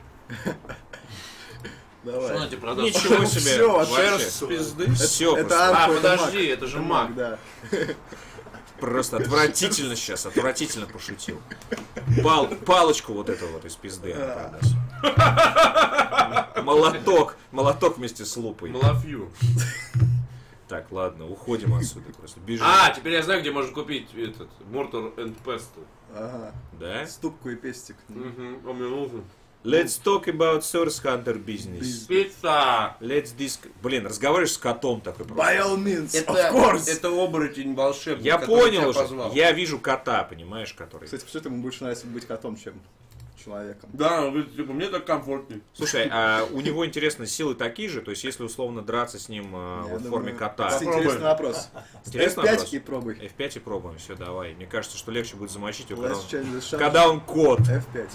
Speaker 1: Что она
Speaker 2: Давай.
Speaker 1: тебе продаст?
Speaker 3: Ничего себе.
Speaker 2: Всё,
Speaker 3: вообще.
Speaker 1: Шерсть с пизды?
Speaker 3: Все
Speaker 2: Это
Speaker 3: просто.
Speaker 1: А,
Speaker 2: Арху, это
Speaker 1: подожди,
Speaker 2: маг.
Speaker 1: это же маг.
Speaker 2: Да.
Speaker 3: Просто отвратительно сейчас, отвратительно пошутил. Пал, палочку вот эту вот из пизды она принес. Молоток, молоток вместе с лупой.
Speaker 1: Малафью.
Speaker 3: Так, ладно, уходим отсюда просто. Бежим.
Speaker 1: А, теперь я знаю, где можно купить этот Mortar and Pestle.
Speaker 2: Ага.
Speaker 3: Да?
Speaker 2: Ступку и пестик.
Speaker 1: Угу, он мне нужен.
Speaker 3: Let's talk about Source Hunter business.
Speaker 1: Пицца!
Speaker 3: Let's disc... Блин, разговариваешь с котом такой просто.
Speaker 2: By all means,
Speaker 1: Это,
Speaker 2: of course.
Speaker 1: это оборотень волшебник,
Speaker 3: Я
Speaker 1: который
Speaker 3: понял
Speaker 1: тебя
Speaker 3: уже.
Speaker 1: позвал.
Speaker 3: Я вижу кота, понимаешь, который.
Speaker 2: Кстати, все ему больше нравится быть котом, чем человеком.
Speaker 1: Да, он говорит, типа, мне так комфортнее.
Speaker 3: Слушай, а у него, интересно, силы такие же? То есть, если условно драться с ним э,
Speaker 2: Я
Speaker 3: вот в
Speaker 2: думаю,
Speaker 3: форме кота.
Speaker 2: кстати, интересный вопрос.
Speaker 3: Интересный
Speaker 2: эф пять
Speaker 3: вопрос.
Speaker 2: и пробуй.
Speaker 3: эф пять и пробуем, все, давай. Мне кажется, что легче будет замочить его, когда
Speaker 2: Last
Speaker 3: он,
Speaker 2: chance, the chance.
Speaker 3: когда он кот.
Speaker 2: эф пять.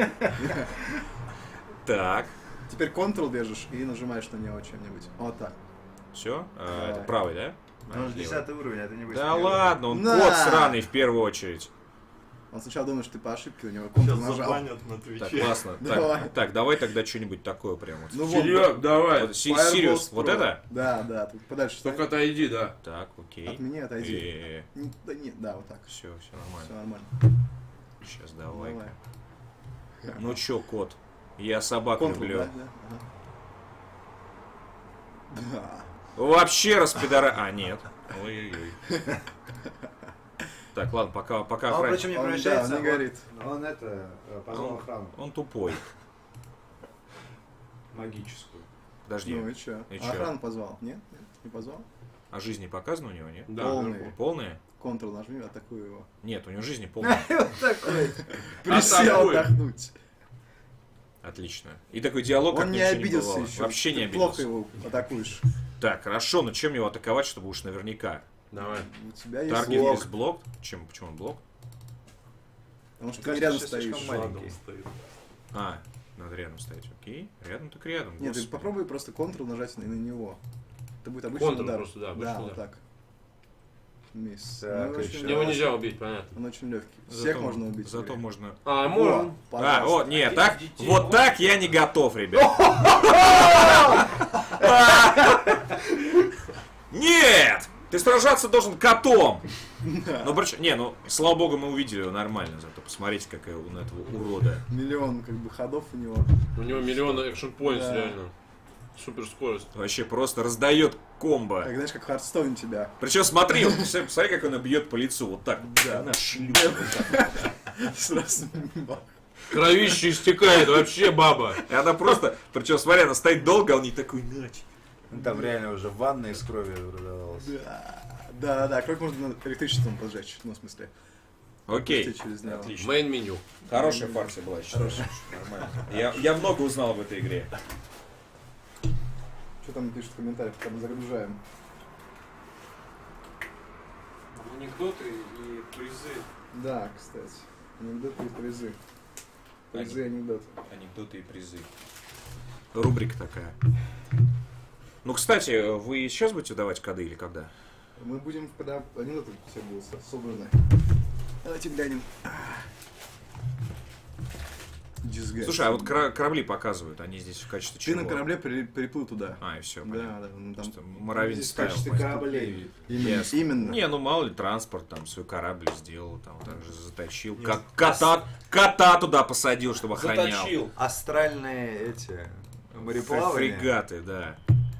Speaker 3: Так,
Speaker 2: Теперь Ctrl держишь и нажимаешь на него чем-нибудь. Вот так.
Speaker 3: все.
Speaker 2: Давай.
Speaker 3: Это правый, да? А,
Speaker 5: Ну,
Speaker 3: левый.
Speaker 5: десятый уровень, это не
Speaker 3: Да ладно, он
Speaker 2: На!
Speaker 3: кот сраный в первую очередь.
Speaker 2: Он сначала думает, что ты по ошибке у него
Speaker 4: Сейчас
Speaker 2: Ctrl нажал.
Speaker 4: забанят на
Speaker 3: Так,
Speaker 4: Твиче.
Speaker 3: классно.
Speaker 2: Давай.
Speaker 3: Так, так, давай тогда что-нибудь такое прям вот.
Speaker 2: Ну вот,
Speaker 1: Серьёг, давай.
Speaker 3: Вот, Си-
Speaker 2: Fireball
Speaker 3: Сириус, вот
Speaker 2: Pro.
Speaker 3: это?
Speaker 2: Да, да, тут подальше
Speaker 1: Только
Speaker 2: стой.
Speaker 1: отойди, да.
Speaker 3: Так, окей.
Speaker 2: От меня отойди.
Speaker 3: Э,
Speaker 2: Не- Да нет, да, вот так.
Speaker 3: Все, все
Speaker 2: Все
Speaker 3: нормально.
Speaker 2: нормально.
Speaker 3: Сейчас давай.
Speaker 2: Давай.
Speaker 3: Ну чё, кот? Я собак
Speaker 2: Ctrl,
Speaker 3: люблю.
Speaker 2: да, да, ага. Да.
Speaker 3: Вообще распидора... А, нет. Ой-ой-ой. Так, ладно, пока, пока
Speaker 5: А он
Speaker 3: охран-
Speaker 5: причем не
Speaker 2: Он,
Speaker 5: превращается,
Speaker 2: да, он не
Speaker 5: он-
Speaker 2: горит.
Speaker 5: Он это, э, позвал
Speaker 3: Он-
Speaker 5: охрану.
Speaker 3: Он тупой.
Speaker 4: Магическую.
Speaker 3: Подожди.
Speaker 2: Ну и чё?
Speaker 3: И
Speaker 2: А
Speaker 3: чё?
Speaker 2: Охрану позвал? Нет? Нет? Не позвал?
Speaker 3: А жизни показано у него, нет?
Speaker 1: Да,
Speaker 2: Полный.
Speaker 1: наверху.
Speaker 3: Полные?
Speaker 2: Ctrl нажми, атакую его.
Speaker 3: Нет, у него жизни полные.
Speaker 5: Вот такой.
Speaker 2: Присел
Speaker 1: Атакуй.
Speaker 2: отдохнуть.
Speaker 3: Отлично. И такой диалог, как
Speaker 2: Он
Speaker 3: ни
Speaker 2: не
Speaker 3: в чем
Speaker 2: обиделся
Speaker 3: бывало.
Speaker 2: еще.
Speaker 3: Вообще не
Speaker 2: Ты
Speaker 3: обиделся.
Speaker 2: плохо его атакуешь.
Speaker 3: Так, хорошо, но чем его атаковать, чтобы уж наверняка?
Speaker 1: Давай.
Speaker 2: У тебя есть
Speaker 3: Таргет
Speaker 2: блок.
Speaker 3: is блок. Чем, почему он блок?
Speaker 2: Потому что ты
Speaker 5: Кажется,
Speaker 2: рядом
Speaker 5: сейчас
Speaker 2: стоишь.
Speaker 5: слишком маленький.
Speaker 4: Ладом стоит.
Speaker 3: А, надо рядом стоять. Окей. Рядом так рядом.
Speaker 2: Нет, ты
Speaker 3: господи.
Speaker 2: попробуй просто Ctrl нажать на, на него. Это будет обычный
Speaker 1: Ctrl
Speaker 2: удар.
Speaker 1: просто, да, обычный
Speaker 2: Да,
Speaker 1: удар.
Speaker 2: вот так. Мисс.
Speaker 5: Так,
Speaker 2: Ну,
Speaker 5: и
Speaker 2: очень
Speaker 5: чё?
Speaker 1: Его
Speaker 2: лёгкий.
Speaker 1: нельзя убить, понятно.
Speaker 2: Он очень легкий.
Speaker 3: Зато-
Speaker 2: Всех можно убить.
Speaker 3: Зато
Speaker 2: теперь.
Speaker 3: можно...
Speaker 1: А,
Speaker 2: О,
Speaker 1: можно.
Speaker 3: А,
Speaker 2: пожалуйста.
Speaker 3: о, нет,
Speaker 6: Детей-
Speaker 3: так,
Speaker 6: детей
Speaker 3: вот
Speaker 6: можно?
Speaker 3: так я не готов, ребят. Нет! Ты сражаться должен котом. Ну, причем, не, ну, слава богу, мы увидели его нормально, зато посмотрите, какая у этого урода.
Speaker 2: Миллион как бы ходов у него.
Speaker 1: У него миллион экшн поинтс,
Speaker 2: Да.
Speaker 1: реально. Супер скорость.
Speaker 3: Вообще просто раздает комбо.
Speaker 2: Как знаешь, как Хардстоун тебя.
Speaker 3: Причем смотри, вот, посмотри, посмотри, как он бьет по лицу. Вот так. Да, на шлюха.
Speaker 2: Сразу.
Speaker 1: Кровище истекает, вообще баба.
Speaker 3: И она просто, причем, смотри, она стоит долго, а он не такой, нач.
Speaker 5: Ну, там реально уже ванна из крови продавалась.
Speaker 2: Да, да, да, кровь можно электричеством поджечь. Ну, в смысле.
Speaker 3: Окей.
Speaker 2: пустить через него.
Speaker 3: Отлично.
Speaker 1: Мейн меню.
Speaker 3: Хорошая партия была, считаю. Нормально. Я, я много узнал в этой игре.
Speaker 2: Что там пишут в комментариях, пока мы загружаем?
Speaker 6: Анекдоты и призы.
Speaker 2: Да, кстати. Анекдоты и призы. Призы и анекдоты.
Speaker 3: Анекдоты и призы. Рубрика такая. Ну, кстати, вы сейчас будете давать коды или когда?
Speaker 2: Мы будем, когда анекдоты все будут собраны. Давайте глянем. Disguise.
Speaker 3: Слушай, а вот кра- корабли показывают, они здесь в качестве
Speaker 2: Ты
Speaker 3: чего?
Speaker 2: на корабле при- приплыл туда.
Speaker 3: А, и все,
Speaker 2: Да,
Speaker 3: понятно.
Speaker 2: да, ну, там
Speaker 3: Что, Моровин
Speaker 5: Здесь в
Speaker 3: ставил.
Speaker 5: качестве кораблей.
Speaker 2: именно.
Speaker 3: Ясно.
Speaker 2: именно.
Speaker 3: Не, ну мало ли транспорт, там свой корабль сделал, там также заточил. Ко- кота, кота туда посадил, чтобы охранял.
Speaker 1: Заточил.
Speaker 5: Астральные эти
Speaker 3: Фр-
Speaker 5: мореплавания.
Speaker 3: Фрегаты, да.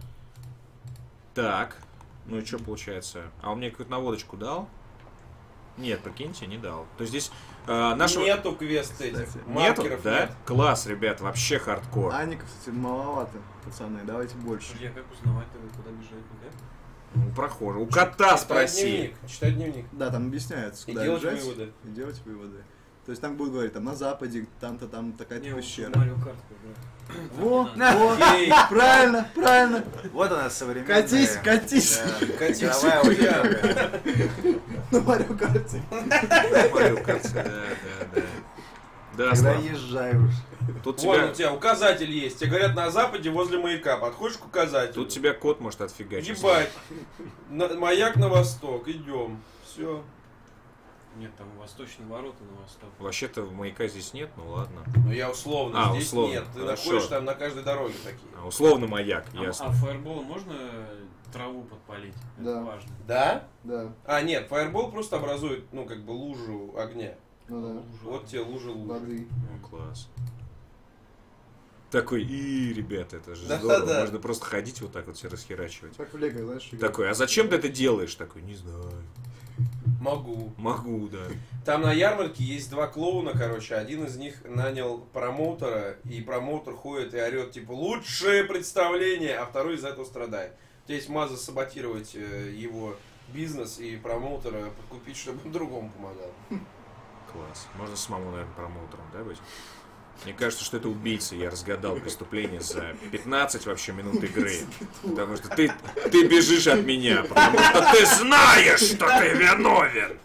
Speaker 3: Так, ну и что получается? А он мне какую-то наводочку дал? Нет, прикиньте, не дал. То есть здесь э, нашего...
Speaker 1: Нету квест этих.
Speaker 2: Кстати.
Speaker 3: Нету,
Speaker 1: Маркеров
Speaker 3: да?
Speaker 1: нет.
Speaker 3: Класс, ребят, вообще хардкор.
Speaker 2: Аников, кстати, маловато, пацаны. Давайте больше.
Speaker 6: Я как узнавать-то, куда бежать, куда?
Speaker 3: Ну, прохожий. У кота
Speaker 1: Читай
Speaker 3: спроси.
Speaker 1: дневник. Читай дневник.
Speaker 2: Да, там объясняется,
Speaker 1: И
Speaker 2: куда
Speaker 1: делать
Speaker 2: бежать.
Speaker 1: выводы.
Speaker 2: И делать выводы. То есть там будут говорить, там на западе, там-то там такая-то
Speaker 6: Не, вот
Speaker 2: пещера.
Speaker 6: Марио Карт поиграть.
Speaker 2: Во,
Speaker 6: Там не
Speaker 2: во, правильно, правильно.
Speaker 5: Вот она современная.
Speaker 2: Катись, катись.
Speaker 5: Да,
Speaker 1: Катись,
Speaker 5: игровая
Speaker 1: хуя.
Speaker 5: аудитория.
Speaker 2: На Марио Карте.
Speaker 3: Марио Карт, да, да, да. Да,
Speaker 5: Когда
Speaker 3: Слав,
Speaker 5: езжай уж.
Speaker 3: тут
Speaker 1: Вон
Speaker 3: тебя,
Speaker 1: у тебя указатель есть. Тебе говорят на западе возле маяка. Подходишь к указателю.
Speaker 3: тут тебя кот может отфигачить.
Speaker 1: Ебать. На- маяк на восток. Идем. Все.
Speaker 6: Нет, там восточные ворота на восток.
Speaker 3: Вообще-то маяка здесь нет, ну ладно.
Speaker 1: Ну я условно,
Speaker 3: А,
Speaker 1: здесь
Speaker 3: условно.
Speaker 1: нет. Ты
Speaker 3: Хорошо.
Speaker 1: находишь там на каждой дороге такие.
Speaker 3: А, условно маяк,
Speaker 6: А,
Speaker 3: ясно.
Speaker 6: а фаерболом можно траву подпалить?
Speaker 2: Да.
Speaker 6: Это важно.
Speaker 1: Да?
Speaker 2: Да,
Speaker 1: А, нет, фаербол просто образует, ну, как бы лужу огня.
Speaker 2: ну да.
Speaker 6: Лужа.
Speaker 1: Вот тебе лужа лужи.
Speaker 2: Воды.
Speaker 3: Ну, класс. Такой, и, ребята, это же
Speaker 1: Да,
Speaker 3: здорово.
Speaker 1: да.
Speaker 3: Можно просто ходить вот так вот все расхерачивать.
Speaker 2: Как в Лего, знаешь, игра.
Speaker 3: Такой, а зачем ты это делаешь? Такой, не знаю.
Speaker 1: Могу.
Speaker 3: Могу, да.
Speaker 1: Там на ярмарке есть два клоуна, короче. Один из них нанял промоутера, и промоутер ходит и орет, типа, лучшее представление, а второй из-за этого страдает. У тебя есть маза саботировать э, его бизнес и промоутера подкупить, чтобы он другому помогал.
Speaker 3: Класс. Можно самому, наверное, промоутером, да, быть? Мне кажется, что это убийца. Я разгадал преступление за пятнадцать вообще минут игры. Потому что ты, ты бежишь от меня, потому что ты знаешь, что ты виновен.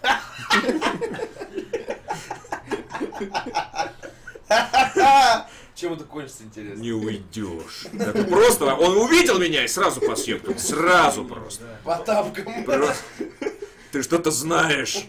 Speaker 1: Чем это кончится, интересно?
Speaker 3: Не уйдешь. Так просто он увидел меня и сразу посъебал. Сразу просто.
Speaker 1: По тапкам.
Speaker 3: Просто. Ты что-то знаешь.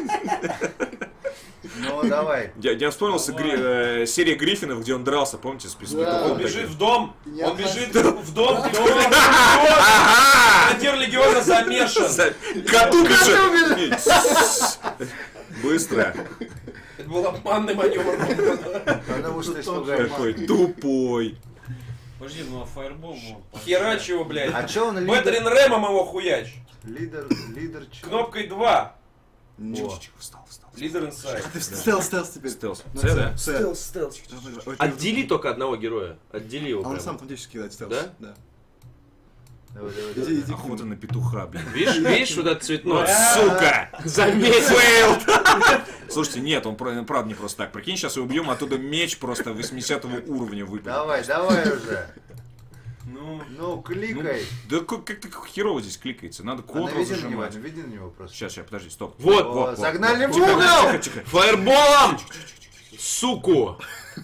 Speaker 5: Ну, давай.
Speaker 3: Я, я вспомнился гри, э, серия Гриффинов, где он дрался, помните, с петухом
Speaker 1: Он бежит
Speaker 3: таким?
Speaker 1: в дом,
Speaker 2: Не
Speaker 1: он
Speaker 2: опасно.
Speaker 1: бежит в дом, где он командир легиона замешан.
Speaker 3: За- Коту бежит! Быстро.
Speaker 1: Это был обманный маневр.
Speaker 5: Потому что испугаешь.
Speaker 3: Какой тупой.
Speaker 6: Подожди, ну а фаербол мог.
Speaker 1: Херач его, блядь.
Speaker 5: А чё он лидер?
Speaker 1: Бэтрин Рэмом его хуяч.
Speaker 5: Лидер, лидер чё?
Speaker 1: Кнопкой два.
Speaker 2: О.
Speaker 3: Встал, встал.
Speaker 1: Лидер инсайд.
Speaker 2: Ты стелс, стелс теперь.
Speaker 3: Стелс.
Speaker 2: Ну,
Speaker 3: Ц, да?
Speaker 2: Стелс,
Speaker 1: стелс.
Speaker 2: Ой,
Speaker 1: Отдели только одного героя. Отдели его
Speaker 2: А он
Speaker 1: прям.
Speaker 2: сам автоматически кидает стелс.
Speaker 1: Да?
Speaker 2: Да.
Speaker 5: Давай, давай,
Speaker 2: Иди,
Speaker 5: давай.
Speaker 2: иди.
Speaker 3: Охота на петуха, блин.
Speaker 1: Видишь, видишь, вот это цветное?
Speaker 3: Сука!
Speaker 1: Заметил.
Speaker 3: Слушайте, нет, он про- правда не просто так. Прикинь, сейчас убьем, оттуда меч просто восьмидесятого уровня выпадет.
Speaker 5: Давай, давай уже.
Speaker 6: Ну,
Speaker 5: Ну,
Speaker 3: Ну,
Speaker 5: кликай.
Speaker 3: да как- как-то херово здесь кликается. Надо
Speaker 5: А
Speaker 3: Ctrl
Speaker 5: наведи на него,
Speaker 3: зажимать.
Speaker 5: наведи на него просто.
Speaker 3: Сейчас, сейчас, подожди, стоп.
Speaker 1: Вот,
Speaker 5: О,
Speaker 3: вот,
Speaker 5: загнали
Speaker 3: вот.
Speaker 5: в угол!
Speaker 3: Тихо, тихо, тихо.
Speaker 1: Фаерболом! Суку!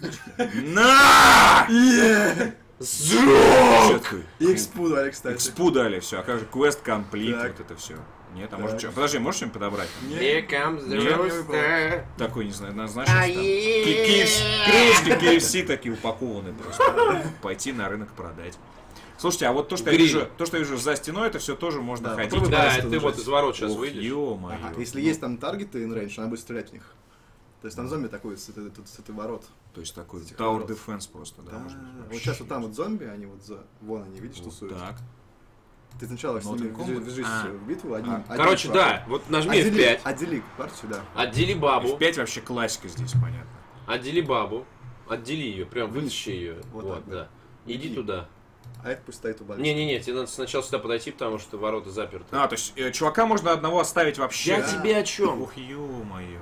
Speaker 3: На! Чё такой?
Speaker 2: И экспу дали, кстати.
Speaker 3: Экспу дали, все. А как же квест комплит,
Speaker 2: Так.
Speaker 3: вот это все. Нет, а
Speaker 2: Так.
Speaker 3: может, чё- подожди, можешь что-нибудь подобрать?
Speaker 1: Here comes the
Speaker 3: Нет.
Speaker 1: rooster.
Speaker 3: Такой, не знаю, назначить там. Ки- KFC Крылышки кей эф си такие упакованы просто. Пойти на рынок продать. Слушайте, а вот то, что я
Speaker 1: Гриль.
Speaker 3: вижу, то, что я вижу за стеной, это все тоже можно
Speaker 2: Да,
Speaker 3: ходить.
Speaker 2: попробуй
Speaker 1: Да,
Speaker 2: просто
Speaker 1: ты
Speaker 2: нажать.
Speaker 1: вот из ворот сейчас
Speaker 3: Ох,
Speaker 1: выйдешь.
Speaker 3: ё-моё.
Speaker 2: Ага, если есть там таргеты in range, она будет стрелять в них. То есть там зомби такой с этой, тут, с этой ворот.
Speaker 3: То есть такой
Speaker 2: Этих
Speaker 3: Tower
Speaker 2: ворот.
Speaker 3: Defense просто, да?
Speaker 2: Да,
Speaker 3: можно
Speaker 2: вот
Speaker 3: вообще.
Speaker 2: сейчас вот там вот зомби, они вот за... Вон они, видишь,
Speaker 3: Вот
Speaker 2: тусуют.
Speaker 3: так.
Speaker 2: Ты сначала с
Speaker 3: Not
Speaker 2: ними
Speaker 3: in combat?
Speaker 2: вяжись
Speaker 3: А.
Speaker 2: в битву одним.
Speaker 3: А.
Speaker 2: одним
Speaker 1: Короче,
Speaker 2: чуваком.
Speaker 1: да, вот нажми эф
Speaker 2: Отдели,
Speaker 1: пять.
Speaker 2: отдели партию, да.
Speaker 1: Отдели
Speaker 3: эф
Speaker 1: бабу.
Speaker 3: пять вообще классика здесь, понятно.
Speaker 1: Отдели бабу. Отдели ее, прям
Speaker 2: Вынеси.
Speaker 1: вытащи ее.
Speaker 2: Вот
Speaker 1: Вот,
Speaker 2: так,
Speaker 1: да.
Speaker 2: да.
Speaker 1: Иди
Speaker 2: Иди.
Speaker 1: туда.
Speaker 2: А это пусть стоит у бабки.
Speaker 1: Не-не-не, тебе надо сначала сюда подойти, потому что ворота заперты.
Speaker 3: А, то есть э, чувака можно одного оставить вообще.
Speaker 1: Я
Speaker 2: Да.
Speaker 1: тебе о чем?
Speaker 3: Ух, ё-моё.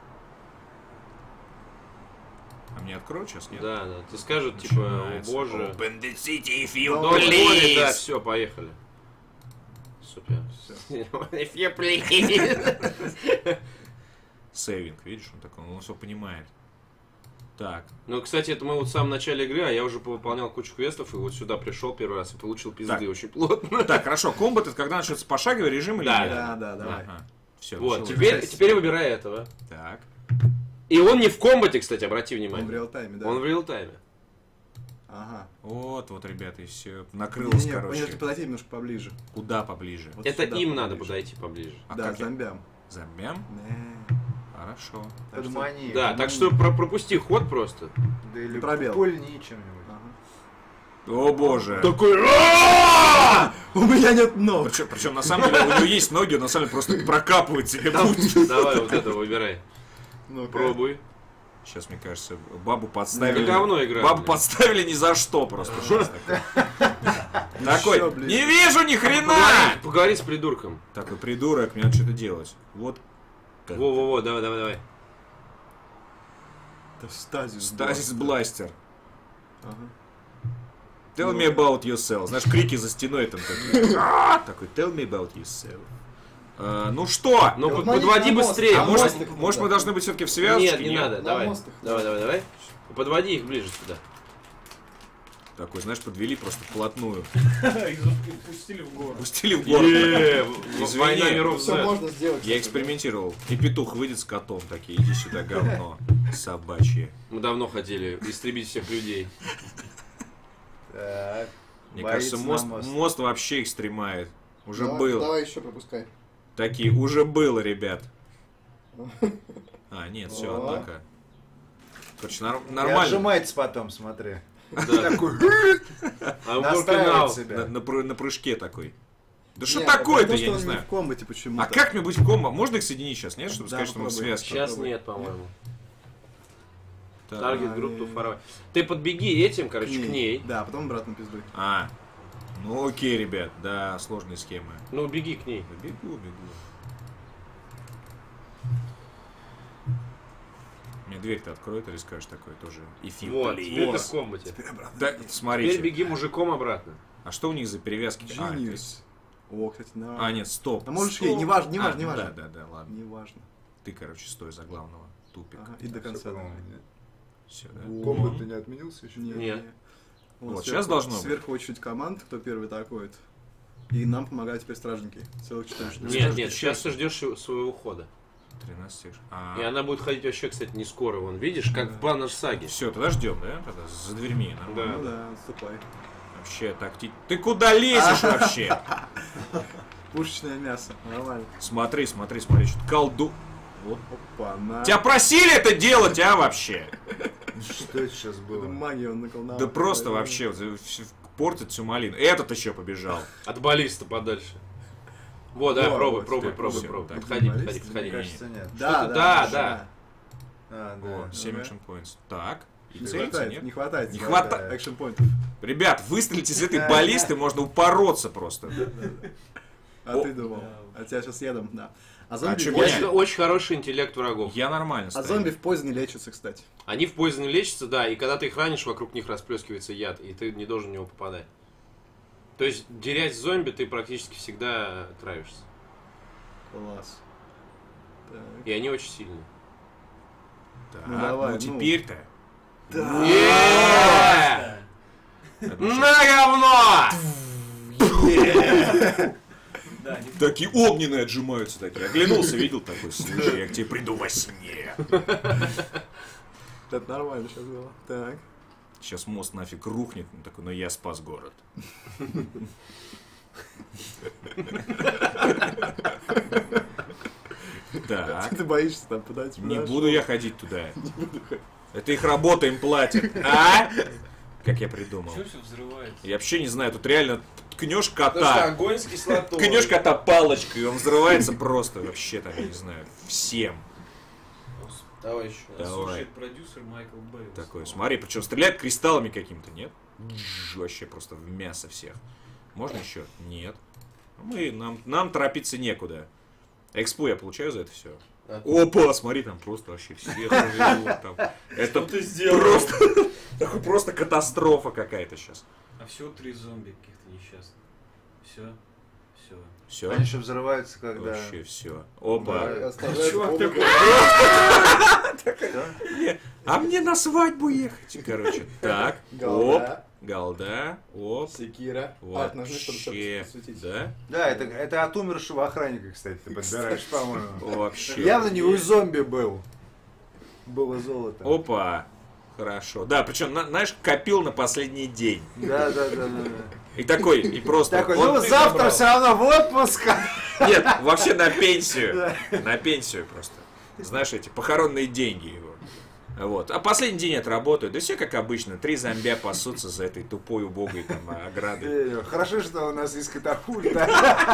Speaker 3: А мне откроют сейчас, нет?
Speaker 1: Да, да. Ты скажут, типа, о
Speaker 3: Начинается.
Speaker 1: боже.
Speaker 3: Open the city if you
Speaker 2: Да,
Speaker 1: Please. Да,
Speaker 3: please.
Speaker 1: все, поехали. Супер. If you please.
Speaker 3: Сейвинг, видишь, он такой, он все понимает. Так,
Speaker 1: Ну, кстати, это мы вот в самом начале игры, а я уже повыполнял кучу квестов, и вот сюда пришел первый раз и получил пизды
Speaker 3: Так.
Speaker 1: очень плотно.
Speaker 3: так, хорошо, комбат это когда начнется пошаговый режим или
Speaker 1: Да,
Speaker 3: нет?
Speaker 2: Да, да, давай.
Speaker 3: Ага. Все,
Speaker 1: Вот, теперь, теперь выбирай этого.
Speaker 3: Так.
Speaker 1: И он не в комбате, кстати, обрати
Speaker 2: Он в
Speaker 1: внимание.
Speaker 2: реал-тайме, да.
Speaker 1: Он в реал-тайме.
Speaker 2: Ага.
Speaker 3: Вот, вот, ребята, и все. Накрылось,
Speaker 2: Не-не,
Speaker 3: короче.
Speaker 2: мне нужно подойти немножко поближе.
Speaker 3: Куда поближе?
Speaker 2: Вот
Speaker 1: Это
Speaker 2: сюда
Speaker 1: им надо
Speaker 2: поближе.
Speaker 1: подойти поближе.
Speaker 3: А
Speaker 2: Да,
Speaker 3: как я-
Speaker 2: зомбям.
Speaker 3: Зомбям?
Speaker 2: Не.
Speaker 3: Хорошо.
Speaker 2: Так что-
Speaker 5: Подмани.
Speaker 1: Да, так что про- пропусти ход просто.
Speaker 5: Да или
Speaker 2: Пробел.
Speaker 5: пульни чем-нибудь.
Speaker 2: Ага.
Speaker 3: О боже.
Speaker 1: Такой...
Speaker 2: У меня нет ног.
Speaker 3: Причем, причем на самом деле у него есть ноги, он на самом деле просто прокапывает себе путь.
Speaker 1: Давай вот это выбирай.
Speaker 2: Ну-ка.
Speaker 1: Пробуй.
Speaker 3: Сейчас, мне кажется, бабу подставили.
Speaker 1: Это говно игра,
Speaker 3: Бабу
Speaker 1: блин.
Speaker 3: подставили ни за что просто. сейчас такой. Такой,
Speaker 2: Ещё, блин.
Speaker 3: не вижу ни хрена!
Speaker 1: Поговори, поговори с придурком.
Speaker 3: Такой придурок, мне надо что-то делать. Вот. как-
Speaker 1: Во-во-во, давай, давай, давай.
Speaker 2: Это стазис.
Speaker 3: Стазис бластер.
Speaker 2: Ага.
Speaker 3: Tell me about yourself. Знаешь, крики за стеной там такие. «А!» Такой, tell me about yourself. Э, Ну что?
Speaker 1: Ну,
Speaker 2: Да
Speaker 1: под-
Speaker 2: вот
Speaker 1: подводи
Speaker 2: на мост,
Speaker 1: быстрее.
Speaker 3: А
Speaker 2: на
Speaker 3: может,
Speaker 2: мост их
Speaker 3: может мы
Speaker 2: надо.
Speaker 3: должны быть все-таки в связочке?
Speaker 1: Нет, не надо,
Speaker 2: На
Speaker 1: давай.
Speaker 2: мост их
Speaker 1: Давай,
Speaker 2: надо.
Speaker 1: давай, давай. Подводи их ближе сюда.
Speaker 3: Такой, знаешь, подвели просто вплотную.
Speaker 6: И пустили в город.
Speaker 3: Пустили в город.
Speaker 1: Е,
Speaker 3: Извини.
Speaker 1: Война миров
Speaker 2: Все
Speaker 1: Z.
Speaker 2: можно сделать.
Speaker 3: Я экспериментировал. И петух выйдет с котом такие, иди сюда, говно собачье.
Speaker 1: Мы давно хотели истребить всех людей.
Speaker 5: Так.
Speaker 3: Мне
Speaker 5: Боится
Speaker 3: кажется,
Speaker 5: на
Speaker 3: мост,
Speaker 5: мост.
Speaker 3: мост вообще их стремает. Уже
Speaker 2: Давай-
Speaker 3: был.
Speaker 2: Давай еще пропускай.
Speaker 3: Такие, уже было, ребят. А, нет, все,
Speaker 2: О.
Speaker 3: однако. Короче, нар-
Speaker 5: И
Speaker 3: нормально.
Speaker 5: отжимается потом, смотри.
Speaker 1: Да.
Speaker 5: Такой,
Speaker 1: А
Speaker 5: настраивает
Speaker 1: Буркинау.
Speaker 3: На,
Speaker 5: себя.
Speaker 3: на пры- на прыжке такой. Да что
Speaker 2: Не,
Speaker 3: такое-то,
Speaker 2: потому
Speaker 3: я
Speaker 2: что
Speaker 3: не
Speaker 2: он
Speaker 3: знаю.
Speaker 2: в комбате почему-то.
Speaker 3: А как мне быть в комбо? Можно их соединить сейчас, нет? Чтобы
Speaker 2: Да,
Speaker 3: сказать, что мы в
Speaker 2: попробуй.
Speaker 3: связке.
Speaker 1: Сейчас нет, по-моему.
Speaker 3: Так.
Speaker 1: Таргет групп ту фаровой. Ты подбеги этим, короче, к ней.
Speaker 2: Да, а потом обратно пиздуй.
Speaker 3: А, ну окей, ребят, да, сложные схемы.
Speaker 1: Ну, беги к ней.
Speaker 3: Бегу, бегу. Мне дверь-то откроет или скажешь такое тоже? И фильм.
Speaker 1: Вот, теперь ты в комбате.
Speaker 2: Теперь обратно.
Speaker 3: Да,
Speaker 1: Теперь
Speaker 3: смотрите.
Speaker 1: беги мужиком обратно.
Speaker 3: А что у них за перевязки? А, это-
Speaker 2: Genius. О, кстати, да.
Speaker 3: а, нет, стоп.
Speaker 2: А можешь
Speaker 3: Стоп.
Speaker 2: ей, неважно,
Speaker 3: А,
Speaker 2: неважно,
Speaker 3: ну
Speaker 2: неважно.
Speaker 3: Да, да, да, ладно.
Speaker 2: Неважно.
Speaker 3: Ты, короче, стой за главного. Тупик.
Speaker 2: Ага, и до конца.
Speaker 5: Всё,
Speaker 2: давай.
Speaker 5: по-моему, нет.
Speaker 3: Все, да.
Speaker 2: Во.
Speaker 5: Комбат ты не отменился еще?
Speaker 2: Не,
Speaker 1: Нет.
Speaker 2: не.
Speaker 3: Вот,
Speaker 2: сверху-
Speaker 3: сейчас должно быть.
Speaker 2: Сверху очередь команд, кто первый атакует. И нам помогают теперь стражники. Целых четыре штуки.
Speaker 1: Нет, нет, сейчас ты ждешь своего хода.
Speaker 3: тринадцать секунд.
Speaker 1: И
Speaker 3: А,
Speaker 1: она будет ходить вообще, кстати, не скоро. Вон, видишь, как в Баннер Саге.
Speaker 3: все, тогда ждем, да? Тогда за дверьми. Нормально.
Speaker 2: Ну да, отступай.
Speaker 3: Вообще такти... Ты куда лезешь вообще?
Speaker 2: Пушечное мясо. Нормально.
Speaker 3: Смотри, смотри, смотри, что колду... Вот.
Speaker 2: Опа, на.
Speaker 3: Тебя просили это делать, а вообще?
Speaker 5: Что это сейчас
Speaker 2: Это
Speaker 5: было?
Speaker 2: магия он наколдовал.
Speaker 3: Да просто вообще вот, всё- портит всю малину. Этот еще побежал.
Speaker 1: От баллиста подальше. Вот, да,
Speaker 2: Во,
Speaker 1: пробуй,
Speaker 2: вот,
Speaker 1: пробуй,
Speaker 2: теперь
Speaker 1: пробуй,
Speaker 3: всё,
Speaker 1: пробуй.
Speaker 3: так.
Speaker 1: Подходи,
Speaker 2: Баллист,
Speaker 1: подходи,
Speaker 5: Мне
Speaker 1: подходи.
Speaker 5: кажется, нет.
Speaker 2: Да,
Speaker 1: Что-то-
Speaker 2: да,
Speaker 1: да,
Speaker 2: да.
Speaker 1: да.
Speaker 5: А,
Speaker 3: О,
Speaker 5: да.
Speaker 3: семь
Speaker 2: Ага.
Speaker 3: action points. Так. И
Speaker 2: Не
Speaker 3: целится,
Speaker 2: хватает,
Speaker 3: нет?
Speaker 2: не хватает.
Speaker 3: Не
Speaker 2: да,
Speaker 3: хватает.
Speaker 2: да, Экшн поинтов.
Speaker 3: Ребят, выстрелите из этой баллисты, можно упороться просто.
Speaker 2: А
Speaker 3: О.
Speaker 2: ты думал. А тебя сейчас едом, да. А
Speaker 3: А
Speaker 2: зомби,
Speaker 3: чё,
Speaker 2: в
Speaker 1: Очень,
Speaker 2: позе-
Speaker 1: очень хороший интеллект врагов.
Speaker 3: Я нормально
Speaker 2: а
Speaker 3: стою.
Speaker 2: зомби в позе не лечатся, кстати.
Speaker 1: Они в поизоне лечатся, да, и когда ты их ранишь, вокруг них расплескивается яд, и ты не должен в него попадать. То есть, дерясь зомби, ты практически всегда травишься.
Speaker 2: Класс. Так.
Speaker 1: И они очень сильные.
Speaker 3: Так,
Speaker 2: Ну давай,
Speaker 3: ну
Speaker 2: ну.
Speaker 3: теперь-то.
Speaker 1: Е-е-е!
Speaker 3: Это
Speaker 1: На говно!
Speaker 6: Да, не
Speaker 3: Такие огненные отжимаются такие. Оглянулся, видел такой, слушай, я к тебе приду во сне.
Speaker 2: Это нормально сейчас было. Так.
Speaker 3: Сейчас мост нафиг рухнет. Он такой, но я спас город. Так,
Speaker 2: Ты боишься там подать?
Speaker 3: не буду я ходить туда. Это их работа им платят. А? Как я придумал.
Speaker 6: Чего все взрывается?
Speaker 3: Я вообще не знаю, тут реально ткнешь
Speaker 1: Потому что
Speaker 3: кота.
Speaker 1: огонь с кислотой.
Speaker 3: Ткнешь кота палочкой, и он взрывается просто вообще там, я не знаю, всем.
Speaker 1: Давай еще.
Speaker 3: Давай.
Speaker 6: Слушает продюсер Майкл Бейл.
Speaker 3: Такой, смотри, причем стреляет кристаллами каким-то, нет? Дж, вообще просто в мясо всех. Можно еще? Нет. Мы, нам, нам торопиться некуда. Экспо я получаю за это все. Опа, смотри, там просто вообще все. Это
Speaker 6: ты сделал?
Speaker 3: просто, такой просто катастрофа какая-то сейчас.
Speaker 6: А всего три зомби каких-то несчастных. Все. Все.
Speaker 3: Все.
Speaker 5: Они еще взрываются, когда...
Speaker 3: Вообще все. Опа.
Speaker 5: Да.
Speaker 2: Оставляют
Speaker 6: Чувак
Speaker 2: оба-
Speaker 5: Всё?
Speaker 3: А мне на свадьбу ехать. Короче, так. Оп.
Speaker 2: Голда.
Speaker 3: Голда. Оп.
Speaker 2: Секира. А, нажми, чтобы
Speaker 3: Вообще.
Speaker 2: посветить.
Speaker 3: Да?
Speaker 5: Да, это, это от умершего охранника, кстати, ты подбираешь, по-моему.
Speaker 3: Вообще.
Speaker 5: Явно не у зомби был. Было золото.
Speaker 3: Опа. Хорошо. Да, причем, на- знаешь, копил на последний день.
Speaker 5: Да, да, да, да. да.
Speaker 3: И такой, и просто...
Speaker 5: Такой,
Speaker 3: он-
Speaker 5: ну завтра все равно в отпуск.
Speaker 3: Нет, вообще на пенсию. На пенсию просто. Знаешь, эти похоронные деньги его. Вот. А последний день отработают. Да все как обычно. Три зомбя пасутся за этой тупой, убогой там оградой.
Speaker 5: Э, Хорошо, что у нас есть катапульта.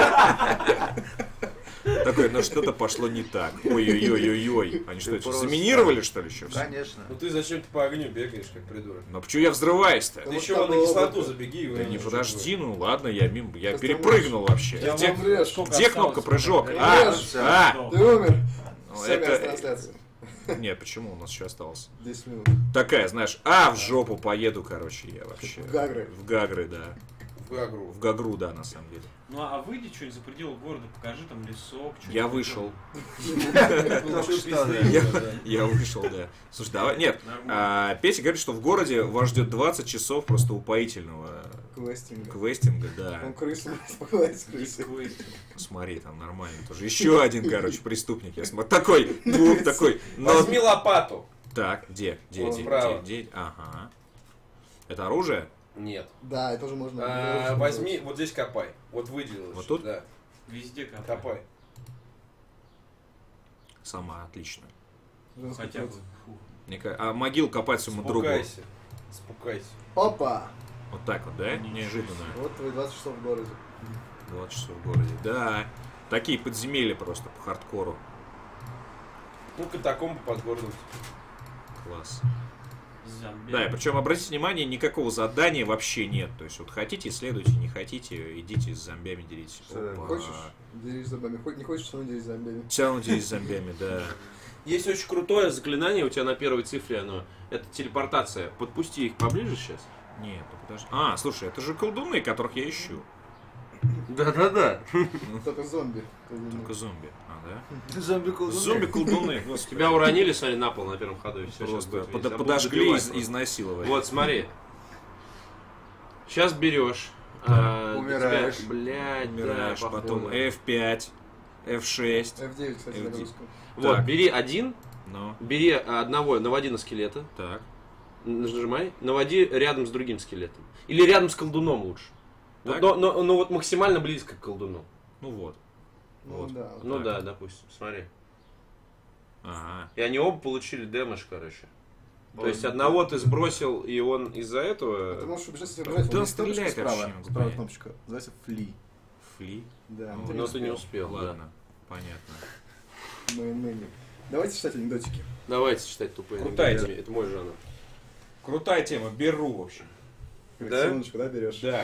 Speaker 3: Такой, ну что-то пошло не так. Ой-ой-ой-ой-ой. Они что, это
Speaker 5: просто-
Speaker 3: заминировали, что ли, еще все?
Speaker 5: Конечно.
Speaker 1: Ну ты зачем ты по огню бегаешь, как придурок?
Speaker 3: Ну почему я взрываюсь-то?
Speaker 1: Ты
Speaker 2: Вот
Speaker 1: еще
Speaker 2: там
Speaker 1: на
Speaker 2: было
Speaker 1: кислоту
Speaker 2: бы-
Speaker 1: забеги.
Speaker 3: Да не подожди, ну ладно, я мимо, я
Speaker 2: Просто
Speaker 3: перепрыгнул вообще.
Speaker 2: Я
Speaker 3: Где,
Speaker 2: умрешь.
Speaker 3: где кнопка прыжок?
Speaker 6: Ты
Speaker 3: А,
Speaker 2: умрешь.
Speaker 3: а,
Speaker 2: Ты умер.
Speaker 3: ну,
Speaker 2: Все, конец
Speaker 3: это...
Speaker 2: трансляции.
Speaker 3: Нет, почему у нас еще осталось?
Speaker 2: десять минут.
Speaker 3: Такая, знаешь, а, в жопу поеду, короче, я вообще.
Speaker 2: В Гагры.
Speaker 3: В Гагры, да.
Speaker 1: В Гагру.
Speaker 3: В Гагру, да, на самом деле.
Speaker 6: Ну а выйди что-нибудь за пределы города, покажи там лесок. что-нибудь
Speaker 3: Я
Speaker 6: такое.
Speaker 3: вышел.
Speaker 5: Только что, да.
Speaker 3: Я, я вышел, да. Слушай, давай. Нет.
Speaker 6: Нормально.
Speaker 3: А, Петя говорит, что в городе вас ждет двадцать часов просто упоительного
Speaker 2: Квестинга.
Speaker 3: квестинга, да.
Speaker 2: Он крысу погладить с крысой.
Speaker 3: Смотри, там нормально тоже. Еще один, короче, преступник. Я смотрю. Такой, ну, такой. но-
Speaker 1: Возьми лопату.
Speaker 3: Так, где? Где,
Speaker 1: Вот
Speaker 3: где,
Speaker 1: справа.
Speaker 3: где, где? Ага. Это оружие?
Speaker 1: Нет.
Speaker 2: Да, это уже можно...
Speaker 1: А,
Speaker 2: можно
Speaker 1: возьми,
Speaker 2: делать.
Speaker 1: вот здесь копай. Вот выделилось.
Speaker 3: Вот тут?
Speaker 1: Да.
Speaker 6: Везде копай.
Speaker 1: Копай.
Speaker 3: Сама, отлично.
Speaker 2: Женский
Speaker 6: Хотя бы.
Speaker 2: труд.
Speaker 6: Фу.
Speaker 3: Мне ка- А могил копать своему другу.
Speaker 1: Спукайся. Спукайся.
Speaker 2: Опа!
Speaker 3: Вот так вот, да? Неожиданно.
Speaker 2: Вот твои двадцать часов в городе.
Speaker 3: двадцать часов в городе. Да. Такие подземелья просто по хардкору.
Speaker 1: Ну, катакомбы под городом.
Speaker 3: Класс.
Speaker 6: Зомби.
Speaker 3: Да, и причем, обратите внимание, никакого задания вообще нет. То есть, вот хотите, исследуйте, не хотите, идите с зомбями деритесь.
Speaker 5: Что,
Speaker 3: Опа.
Speaker 2: Хочешь? Дерись зомбями. Хоть не хочешь, все равно дерись зомбями.
Speaker 3: Все равно деритесь с зомбями, да.
Speaker 1: Есть очень крутое заклинание у тебя на первой цифре, оно. Это телепортация. Подпусти их поближе сейчас.
Speaker 3: Нет, ну подожди. А, слушай, это же колдуны, которых я ищу.
Speaker 1: Да-да-да.
Speaker 2: Только зомби.
Speaker 3: Только зомби. А, да?
Speaker 5: Зомби-колдуны.
Speaker 3: Зомби-колдуны, господи.
Speaker 1: Тебя уронили, смотри, на пол на первом ходу. И все,
Speaker 3: Просто под- подожгли и изнасиловали.
Speaker 1: Вот, смотри. Сейчас берешь. а,
Speaker 5: Умираешь.
Speaker 1: тебя- Блядь,
Speaker 3: Умираешь,
Speaker 1: да,
Speaker 3: потом
Speaker 1: походу.
Speaker 3: эф пять, эф шесть.
Speaker 2: эф девять, кстати,
Speaker 3: эф
Speaker 2: на
Speaker 3: девять.
Speaker 2: русском.
Speaker 1: Вот,
Speaker 3: Так.
Speaker 1: бери один,
Speaker 3: Ну,
Speaker 1: бери одного, наводи на скелета,
Speaker 3: так.
Speaker 1: нажимай, наводи рядом с другим скелетом. Или рядом с колдуном лучше. Вот,
Speaker 3: Так.
Speaker 1: но, но, но вот максимально близко к колдуну.
Speaker 3: Ну вот.
Speaker 2: Ну
Speaker 3: Вот.
Speaker 2: да.
Speaker 1: Ну
Speaker 3: Так.
Speaker 1: да, допустим, смотри.
Speaker 3: Ага.
Speaker 1: И они оба получили дэмэдж, короче. То есть одного ты сбросил, и он из-за
Speaker 2: А Ты
Speaker 1: этого...
Speaker 2: можешь убежать, если убежать.
Speaker 3: Да он
Speaker 2: Вот есть кнопочка
Speaker 3: стреляет вообще,
Speaker 2: справа.
Speaker 3: не могу
Speaker 2: Справа
Speaker 3: понять.
Speaker 2: кнопочка. Называется фли.
Speaker 3: Фли.
Speaker 2: Да.
Speaker 3: Ну,
Speaker 2: ты
Speaker 1: Но ты не
Speaker 2: успел.
Speaker 1: успел, да.
Speaker 3: Ладно, понятно.
Speaker 2: Мейн-меню. Давайте читать анекдотики.
Speaker 1: Давайте читать тупые
Speaker 3: Крутая
Speaker 1: анекдоты. Это мой жанр.
Speaker 3: Крутая тема, беру, в общем.
Speaker 1: Да?
Speaker 2: Секундочку, да, берешь?
Speaker 3: Да.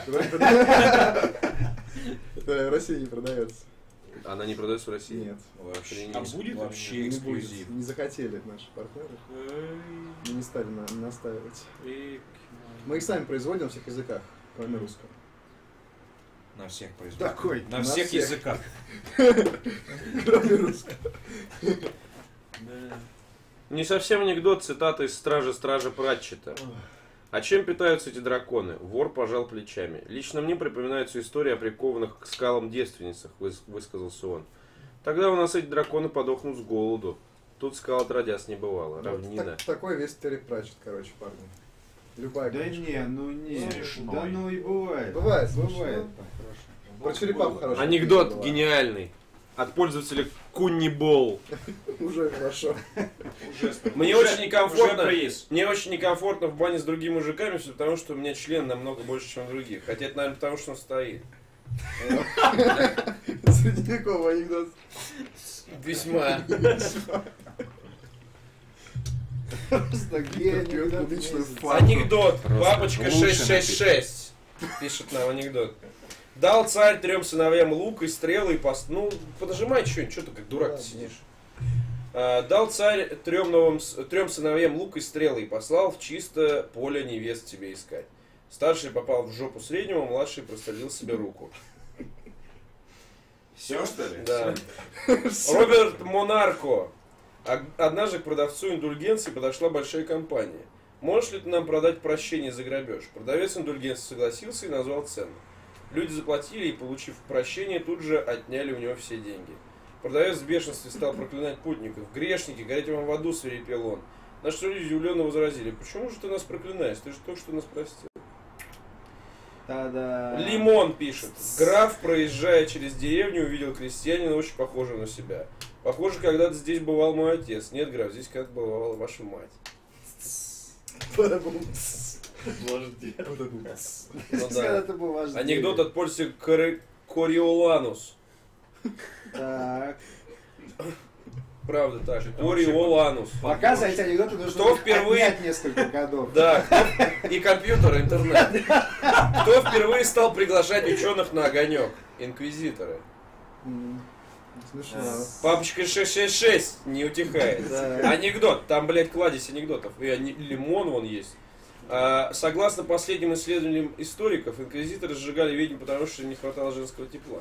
Speaker 2: Это в России не продается.
Speaker 1: Она не продается в России?
Speaker 2: Нет.
Speaker 1: Вообще
Speaker 6: А будет
Speaker 3: вообще
Speaker 2: Не
Speaker 3: эксклюзив.
Speaker 2: будет. Не захотели наши партнеры. Мы не стали на- настаивать. Мы их сами производим на всех языках, кроме русского.
Speaker 3: На всех производителях.
Speaker 2: Такой.
Speaker 3: На всех языках.
Speaker 2: Кроме русского.
Speaker 1: Не совсем анекдот, цитата из «Стражи Стража Пратчета». А чем питаются эти драконы? Вор пожал плечами. Лично мне припоминается история о прикованных к скалам девственницах, выс- высказался он. Тогда у нас эти драконы подохнут с голоду. Тут скал отродясь не бывало. Равнина.
Speaker 2: Так- Такой весь Терри Пратчет, короче, парни. Любая
Speaker 5: Да
Speaker 2: книжка.
Speaker 5: не, ну не.
Speaker 3: Смешной.
Speaker 5: Да ну и бывает.
Speaker 2: Бывает,
Speaker 5: Бывает.
Speaker 2: смешно. Про черепаху хорошо.
Speaker 1: Анекдот гениальный. От пользователя Куннибол.
Speaker 2: Уже хорошо.
Speaker 1: Мне
Speaker 3: Уже-
Speaker 1: очень некомфортно.
Speaker 3: уже приз.
Speaker 1: Мне очень некомфортно в бане с другими мужиками, все потому что у меня член намного больше, чем у других. Хотя это, наверное, потому что он стоит.
Speaker 2: Средневековый анекдот.
Speaker 1: Весьма.
Speaker 2: Просто гений. Отличную факту.
Speaker 1: Анекдот. Папочка
Speaker 3: лучше
Speaker 1: шесть шесть шесть. Пишет нам анекдот. Дал царь трем сыновьям лук и стрелы и пост... Ну, подожимай что-нибудь, что ты как дурак
Speaker 2: Да,
Speaker 1: сидишь. А, дал царь трем, новым, с- трем сыновьям лук и стрелы и послал в чисто поле невест тебе искать. Старший попал в жопу среднего, младший прострелил себе руку.
Speaker 3: Все, что ли?
Speaker 1: Да. Роберт Монарко. А- Однажды к продавцу индульгенции подошла большая компания. Можешь ли ты нам продать прощение за грабеж? Продавец индульгенции согласился и назвал цену. Люди заплатили и, получив прощение, тут же отняли у него все деньги. Продавец в бешенстве стал проклинать путников. Грешники, горите вам в аду, свирепел он. На что люди удивленно возразили: почему же ты нас проклинаешь? Ты же только что нас простил.
Speaker 5: Та-да.
Speaker 1: Лимон пишет. Граф, проезжая через деревню, увидел крестьянина, очень похожего на себя. Похоже, когда-то здесь бывал мой отец. Нет, граф, здесь когда-то бывала ваша мать. Ну
Speaker 5: Когда
Speaker 1: да.
Speaker 5: ты был ваш
Speaker 1: Анекдот от пользы Кори- Кориоланус.
Speaker 5: Так.
Speaker 1: Правда так. Кориоланус.
Speaker 5: Пока за эти анекдоты нужно
Speaker 1: Кто впервые-
Speaker 5: отнять несколько годов.
Speaker 1: Да, кто- и компьютер, и интернет. Кто впервые стал приглашать ученых на огонек? Инквизиторы.
Speaker 2: М, Смешно.
Speaker 1: Папочка шесть шесть шесть не утихает.
Speaker 5: Да.
Speaker 1: Анекдот. Там, блядь, кладезь анекдотов. И ани- лимон вон есть. А, согласно последним исследованиям историков, инквизиторы сжигали ведьм, потому что не хватало женского тепла.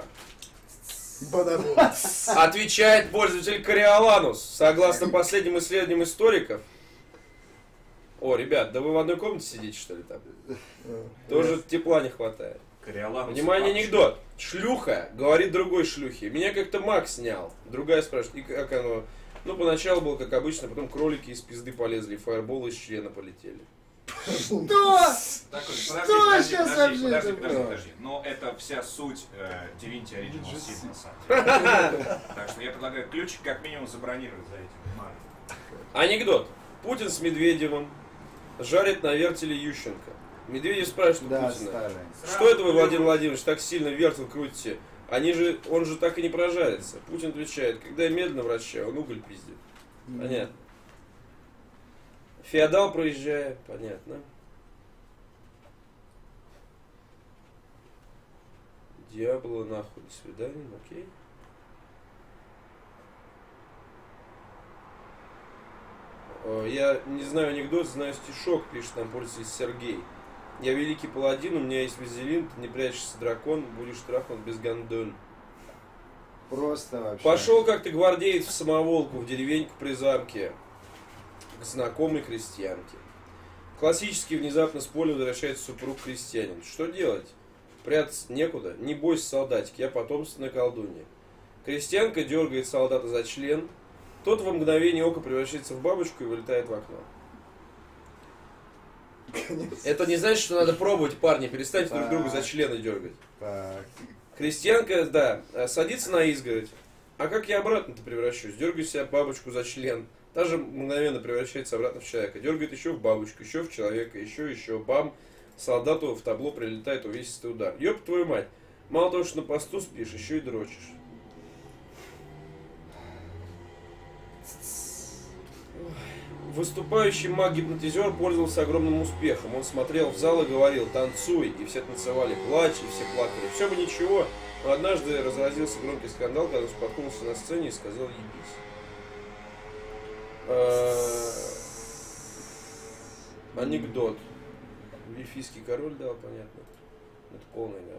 Speaker 1: Отвечает пользователь Кориоланус. Согласно последним исследованиям историков... О, ребят, да вы в одной комнате сидите, что ли, там? Тоже тепла не хватает.
Speaker 3: Кориоланус.
Speaker 1: Внимание, анекдот. Шлюха говорит другой шлюхе. Меня как-то маг снял. Другая спрашивает, и как оно? Ну, поначалу было как обычно, потом кролики из пизды полезли, фаерболы из члена полетели.
Speaker 7: Что?
Speaker 3: Такой,
Speaker 7: Что
Speaker 3: подожди,
Speaker 7: сейчас
Speaker 3: подожди,
Speaker 7: вообще
Speaker 3: подожди,
Speaker 7: это
Speaker 3: подожди,
Speaker 7: было?
Speaker 3: подожди. Но это вся суть э, Divinity Original Sin, на самом деле. Так что я предлагаю ключик как минимум забронировать за этим.
Speaker 1: Анекдот. Путин с Медведевым жарит на вертеле Ющенко. Медведев спрашивает у
Speaker 7: Да,
Speaker 1: Путина.
Speaker 7: старая.
Speaker 1: Что это вы, Владимир Владимирович, так сильно вертел крутите? Они же, он же так и не прожарится. Путин отвечает, когда я медленно вращаю, он уголь пиздит. Понятно. Феодал проезжает, понятно. Диабло нахуй, до свидания, окей. Э, Я не знаю анекдот, знаю стишок, пишет нам пользователь Сергей. Я великий паладин, у меня есть вазелин, ты не прячешься, дракон, будешь трахнут без гондон.
Speaker 7: Просто вообще.
Speaker 1: Пошел как-то гвардеец в самоволку в деревеньку при замке к знакомой крестьянке. Классически внезапно с поля возвращается супруг крестьянин. Что делать? Прятаться некуда. Не бойся, солдатик, я потомственная колдунья. Крестьянка дергает солдата за член. Тот во мгновение ока превращается в бабочку и вылетает в окно. Это не значит, что надо пробовать, парни. Перестаньте друг друга за члены дергать.
Speaker 7: Так.
Speaker 1: Крестьянка, да, садится на изгородь. А как я обратно-то превращусь? Дергаю себя бабочку за член. Та же мгновенно превращается обратно в человека. Дергает еще в бабочку, еще в человека, еще, еще. Бам! Солдату в табло прилетает увесистый удар. Ёб твою мать! Мало того, что на посту спишь, еще и дрочишь. Выступающий маг-гипнотизер пользовался огромным успехом. Он смотрел в зал и говорил: танцуй, и все танцевали, плачь, и все плакали. Все бы ничего, но однажды разразился громкий скандал, когда он споткнулся на сцене и сказал: ебись. Анекдот. Эльфийский король дал, понятно. Это полное говно.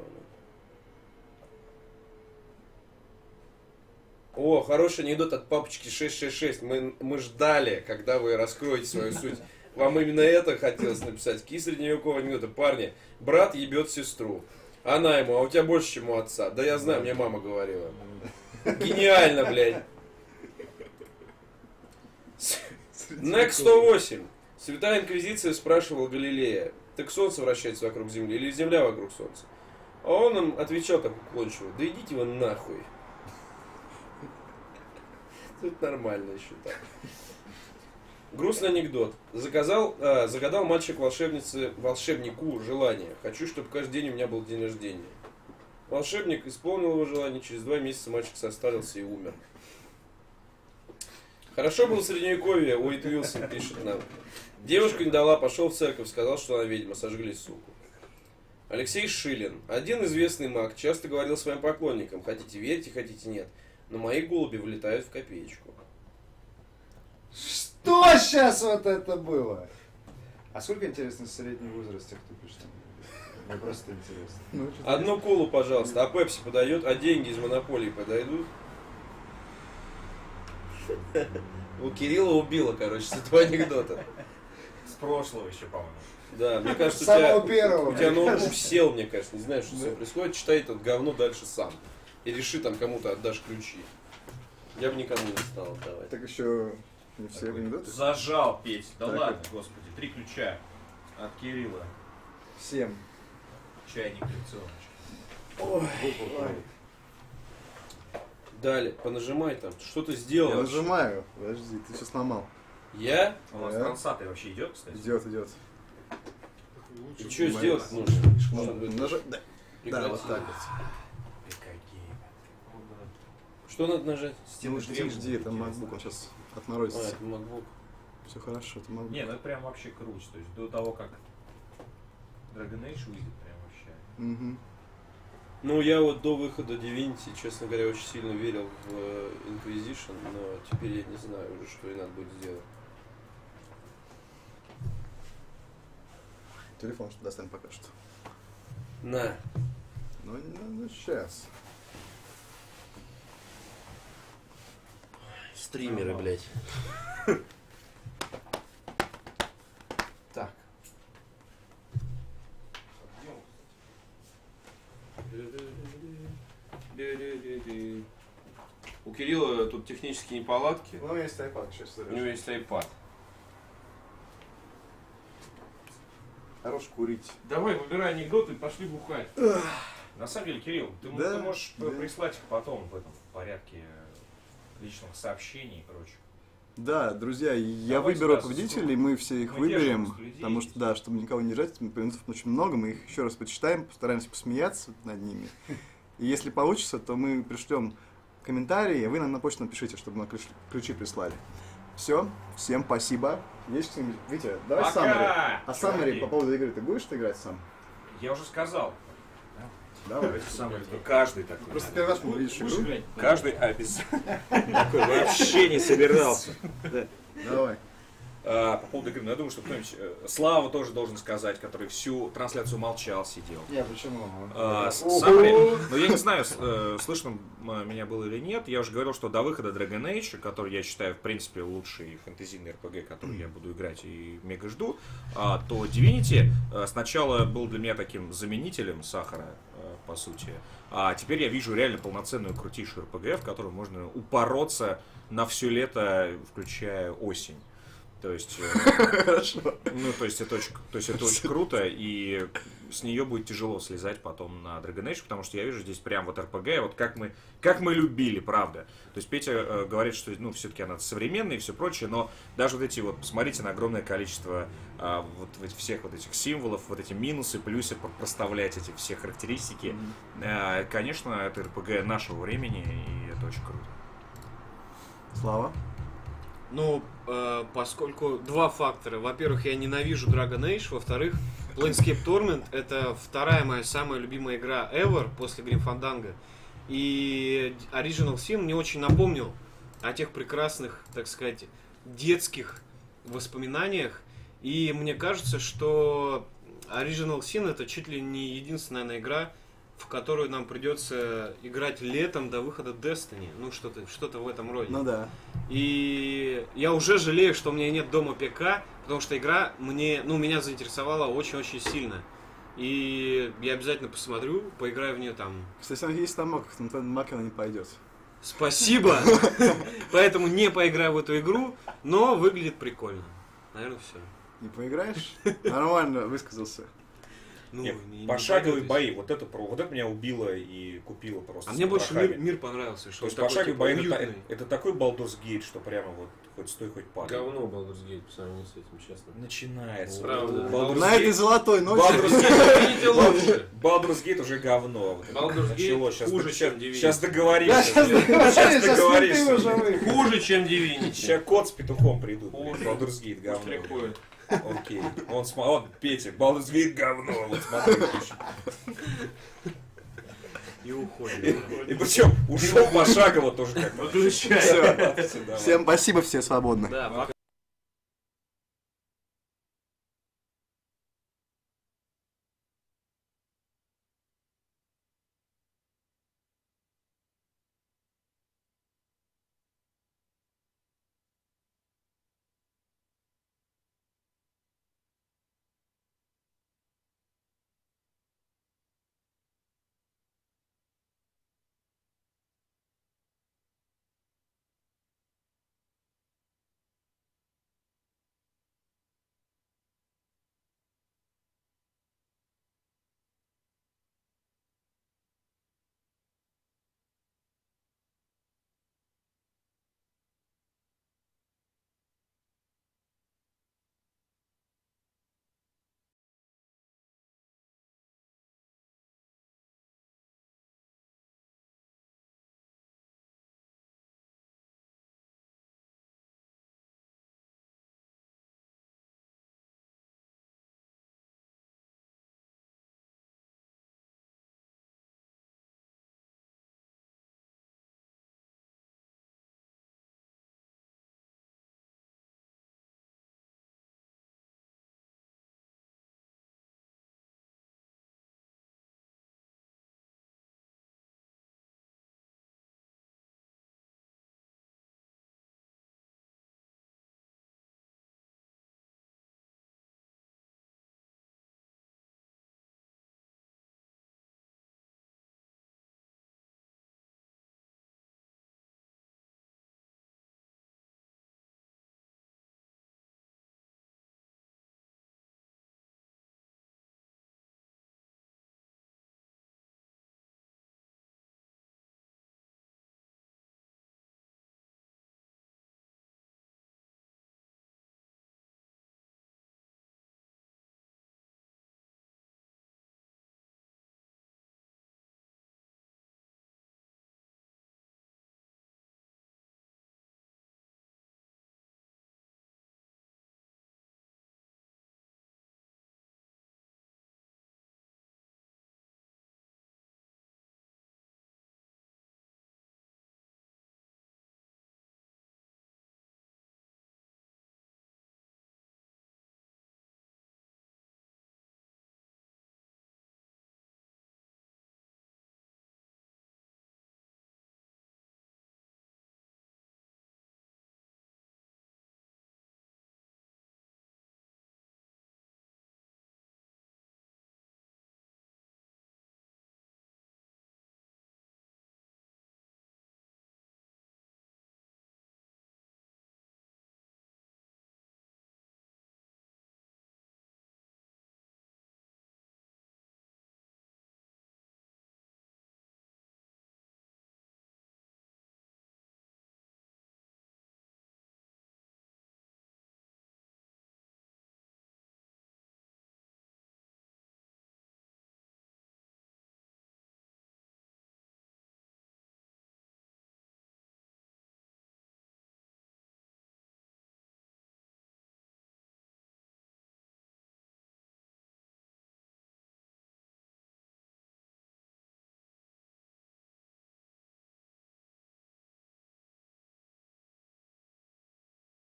Speaker 1: О, хороший анекдот от папочки шесть шесть шесть. Мы, мы ждали, когда вы раскроете свою суть. Вам именно это хотелось написать. Какие средневековые анекдоты? Парни, брат ебет сестру. Она ему: а у тебя больше, чем у отца. Да я знаю, мне мама говорила. Гениально, блядь. Некс сто восемь. Святая Инквизиция спрашивала Галилея: так солнце вращается вокруг Земли или Земля вокруг солнца? А он им отвечал так уклончиво: да идите вы нахуй. Тут нормально еще так. Грустный анекдот. Заказал, а, загадал мальчик волшебнице, волшебнику желание. Хочу, чтобы каждый день у меня был день рождения. Волшебник исполнил его желание. Через два месяца мальчик состарился и умер. Хорошо было средневековье, Уэйт Уилсон пишет нам. Девушка не дала, пошел в церковь, сказал, что она ведьма, сожгли суку. Алексей Шилин. Один известный маг часто говорил своим поклонникам: хотите верьте, хотите нет, но мои голуби вылетают в копеечку.
Speaker 7: Что сейчас вот это было? А сколько, интересно, средний возраст тех, кто пишет? Мне просто интересно. Ну,
Speaker 1: Одну колу, пожалуйста, а Пепси подает, а деньги из монополии подойдут? У Кирилла убило, короче, с этого анекдота.
Speaker 3: С прошлого еще, по-моему.
Speaker 1: Да, мне кажется, у
Speaker 7: Самого
Speaker 1: тебя,
Speaker 7: первого,
Speaker 1: у тебя
Speaker 7: мне
Speaker 1: ноутбук
Speaker 7: кажется.
Speaker 1: сел, мне кажется, не знаю, что с ним происходит, читай это говно дальше сам. И реши, там кому-то отдашь ключи. Я бы никому не стал отдавать.
Speaker 2: Так еще не все анекдоты?
Speaker 3: Зажал, Петь. Да
Speaker 2: Так,
Speaker 3: ладно, господи. Три ключа от Кирилла.
Speaker 2: Всем.
Speaker 3: Чайник лекционочки.
Speaker 1: Ой. Далее, понажимай там, что ты сделал?
Speaker 2: Я
Speaker 1: вообще?
Speaker 2: нажимаю. Подожди, ты все сломал.
Speaker 1: Я?
Speaker 3: У вас
Speaker 2: Да.
Speaker 3: трансатый вообще идет, кстати?
Speaker 2: Идет, идет.
Speaker 1: И что
Speaker 2: Нажимай.
Speaker 1: сделать нужно? Чтобы
Speaker 2: Нажа... Да. Да,
Speaker 1: прекратить.
Speaker 2: вот так вот.
Speaker 3: Ты какие.
Speaker 1: Что надо нажать?
Speaker 3: Стены
Speaker 2: Жди, жди, это MacBook, он сейчас
Speaker 1: А,
Speaker 2: отморозится.
Speaker 1: это MacBook.
Speaker 2: Все хорошо, это MacBook.
Speaker 3: Не, ну это прям вообще круче. То есть до того, как Dragon Age выйдет, прям вообще.
Speaker 2: Угу.
Speaker 1: Ну, я вот до выхода Divinity, честно говоря, очень сильно верил в э, Inquisition, но теперь я не знаю уже, что и надо будет сделать.
Speaker 2: Телефон что достанем пока что.
Speaker 1: На.
Speaker 2: Ну, ну, ну сейчас.
Speaker 1: Стримеры, блядь. Так. У Кирилла тут технические неполадки.
Speaker 2: Ну, есть iPad, сейчас
Speaker 1: У него есть iPad.
Speaker 2: Хорош курить.
Speaker 1: Давай, выбирай анекдоты и пошли бухать.
Speaker 3: На самом деле, Кирилл, ты,
Speaker 2: Да,
Speaker 3: ты можешь
Speaker 2: да.
Speaker 3: прислать их потом в этом порядке личных сообщений и прочее.
Speaker 2: Да, друзья, я
Speaker 3: Давай
Speaker 2: выберу
Speaker 3: сюда,
Speaker 2: победителей, мы все их
Speaker 3: Мы
Speaker 2: выберем,
Speaker 3: держим людей
Speaker 2: потому что,
Speaker 3: здесь.
Speaker 2: да, чтобы никого не жать, принципов очень много, мы их еще раз почитаем, постараемся посмеяться над ними. И если получится, то мы пришлем комментарии, и вы нам на почту напишите, чтобы мы ключ- ключи прислали. Все, всем спасибо. Есть кто-нибудь? Витя, давай
Speaker 3: Пока,
Speaker 2: саммари. А саммари
Speaker 3: чуваки.
Speaker 2: по поводу игры, ты будешь играть сам?
Speaker 3: Я уже сказал.
Speaker 2: Давай.
Speaker 3: Каждый такой.
Speaker 2: Просто первый раз увидишь игру.
Speaker 3: Каждый обязательно. Такой вообще не собирался.
Speaker 2: Давай.
Speaker 3: А, по поводу игры, ну я думаю, что кто-нибудь... э, Слава тоже должен сказать, который всю трансляцию молчал, сидел.
Speaker 7: Не, почему?
Speaker 3: А, с-
Speaker 2: Ого!
Speaker 3: Саммари, ну я не знаю, с- э, слышно м- меня было или нет, я уже говорил, что до выхода Dragon Age, который я считаю, в принципе, лучший фэнтезийный эр пи джи, который я буду играть и мега жду, а, то Divinity э, сначала был для меня таким заменителем сахара, э, по сути, а теперь я вижу реально полноценную крутейшую эр пи джи, в которую можно упороться на все лето, включая осень. То есть, э, ну, то есть это очень, то есть это очень круто, и с нее будет тяжело слезать потом на Dragon Age, потому что я вижу здесь прям вот эр пи джи, вот как мы, как мы любили, правда. То есть Петя э, говорит, что, ну, все-таки она современная и все прочее, но даже вот эти вот, посмотрите на огромное количество э, вот вот всех вот этих символов, вот эти минусы, плюсы, про- проставлять эти все характеристики. Э, конечно, это эр пи джи нашего времени, и это очень круто.
Speaker 2: Слава.
Speaker 6: Ну, э, поскольку два фактора. Во-первых, я ненавижу Dragon Age. Во-вторых, Planescape Torment — это вторая моя самая любимая игра ever после Grim Fandango. И Original Sin мне очень напомнил о тех прекрасных, так сказать, детских воспоминаниях. И мне кажется, что Original Sin — это чуть ли не единственная, наверное, игра, в которую нам придется играть летом до выхода Destiny. Ну, что-то что-то в этом роде.
Speaker 2: Ну да.
Speaker 6: И я уже жалею, что у меня нет дома ПК, потому что игра мне, ну, меня заинтересовала очень-очень сильно. И я обязательно посмотрю, поиграю в нее там.
Speaker 2: Кстати, он есть там мак, но мак она не пойдет.
Speaker 6: Спасибо! Поэтому не поиграю в эту игру, но выглядит прикольно. Наверное, все.
Speaker 2: Не поиграешь? Нормально высказался.
Speaker 6: Ну,
Speaker 3: Нет,
Speaker 6: не- не
Speaker 3: пошаговые
Speaker 6: пойдет,
Speaker 3: бои, вот это, про- вот это меня убило и купило просто.
Speaker 6: А
Speaker 3: с
Speaker 6: мне больше
Speaker 3: потрохами.
Speaker 6: мир, мир понравился.
Speaker 3: То
Speaker 6: Что
Speaker 3: есть
Speaker 6: он такой,
Speaker 3: пошаговые
Speaker 6: типа,
Speaker 3: бои это,
Speaker 6: уютный.
Speaker 3: та- это такой Baldur's Gate, что прямо вот хоть стой, хоть падай.
Speaker 1: Говно Baldur's Gate по сравнению с этим, честно.
Speaker 3: Начинается.
Speaker 1: Правда.
Speaker 3: Baldur's
Speaker 2: На этой
Speaker 3: Gate-
Speaker 2: золотой ночи.
Speaker 3: Baldur's Gate-
Speaker 1: Видите лучше.
Speaker 3: Baldur's Gate уже говно. Вот это
Speaker 1: Baldur's
Speaker 3: началось.
Speaker 1: Gate
Speaker 3: Сейчас,
Speaker 1: хуже,
Speaker 3: сейчас,
Speaker 1: чем Divinity.
Speaker 3: сейчас договоришься.
Speaker 2: сейчас
Speaker 3: Сейчас
Speaker 2: договоришься,
Speaker 3: договоришься.
Speaker 2: ты уже выиграл.
Speaker 1: Хуже, чем Divinity.
Speaker 3: Сейчас кот с петухом придут.
Speaker 1: Хуже.
Speaker 3: Baldur's Gate говно.
Speaker 1: Штрихует.
Speaker 3: Окей. Он, сма- он, Петя, Baldur's Gate говно. Вот смотри, пишет.
Speaker 6: И уходит.
Speaker 3: И причем ушел пошагово тоже как бы.
Speaker 1: Выключай.
Speaker 3: Всё, давай.
Speaker 2: Всем спасибо, все свободны.
Speaker 6: Да, пока.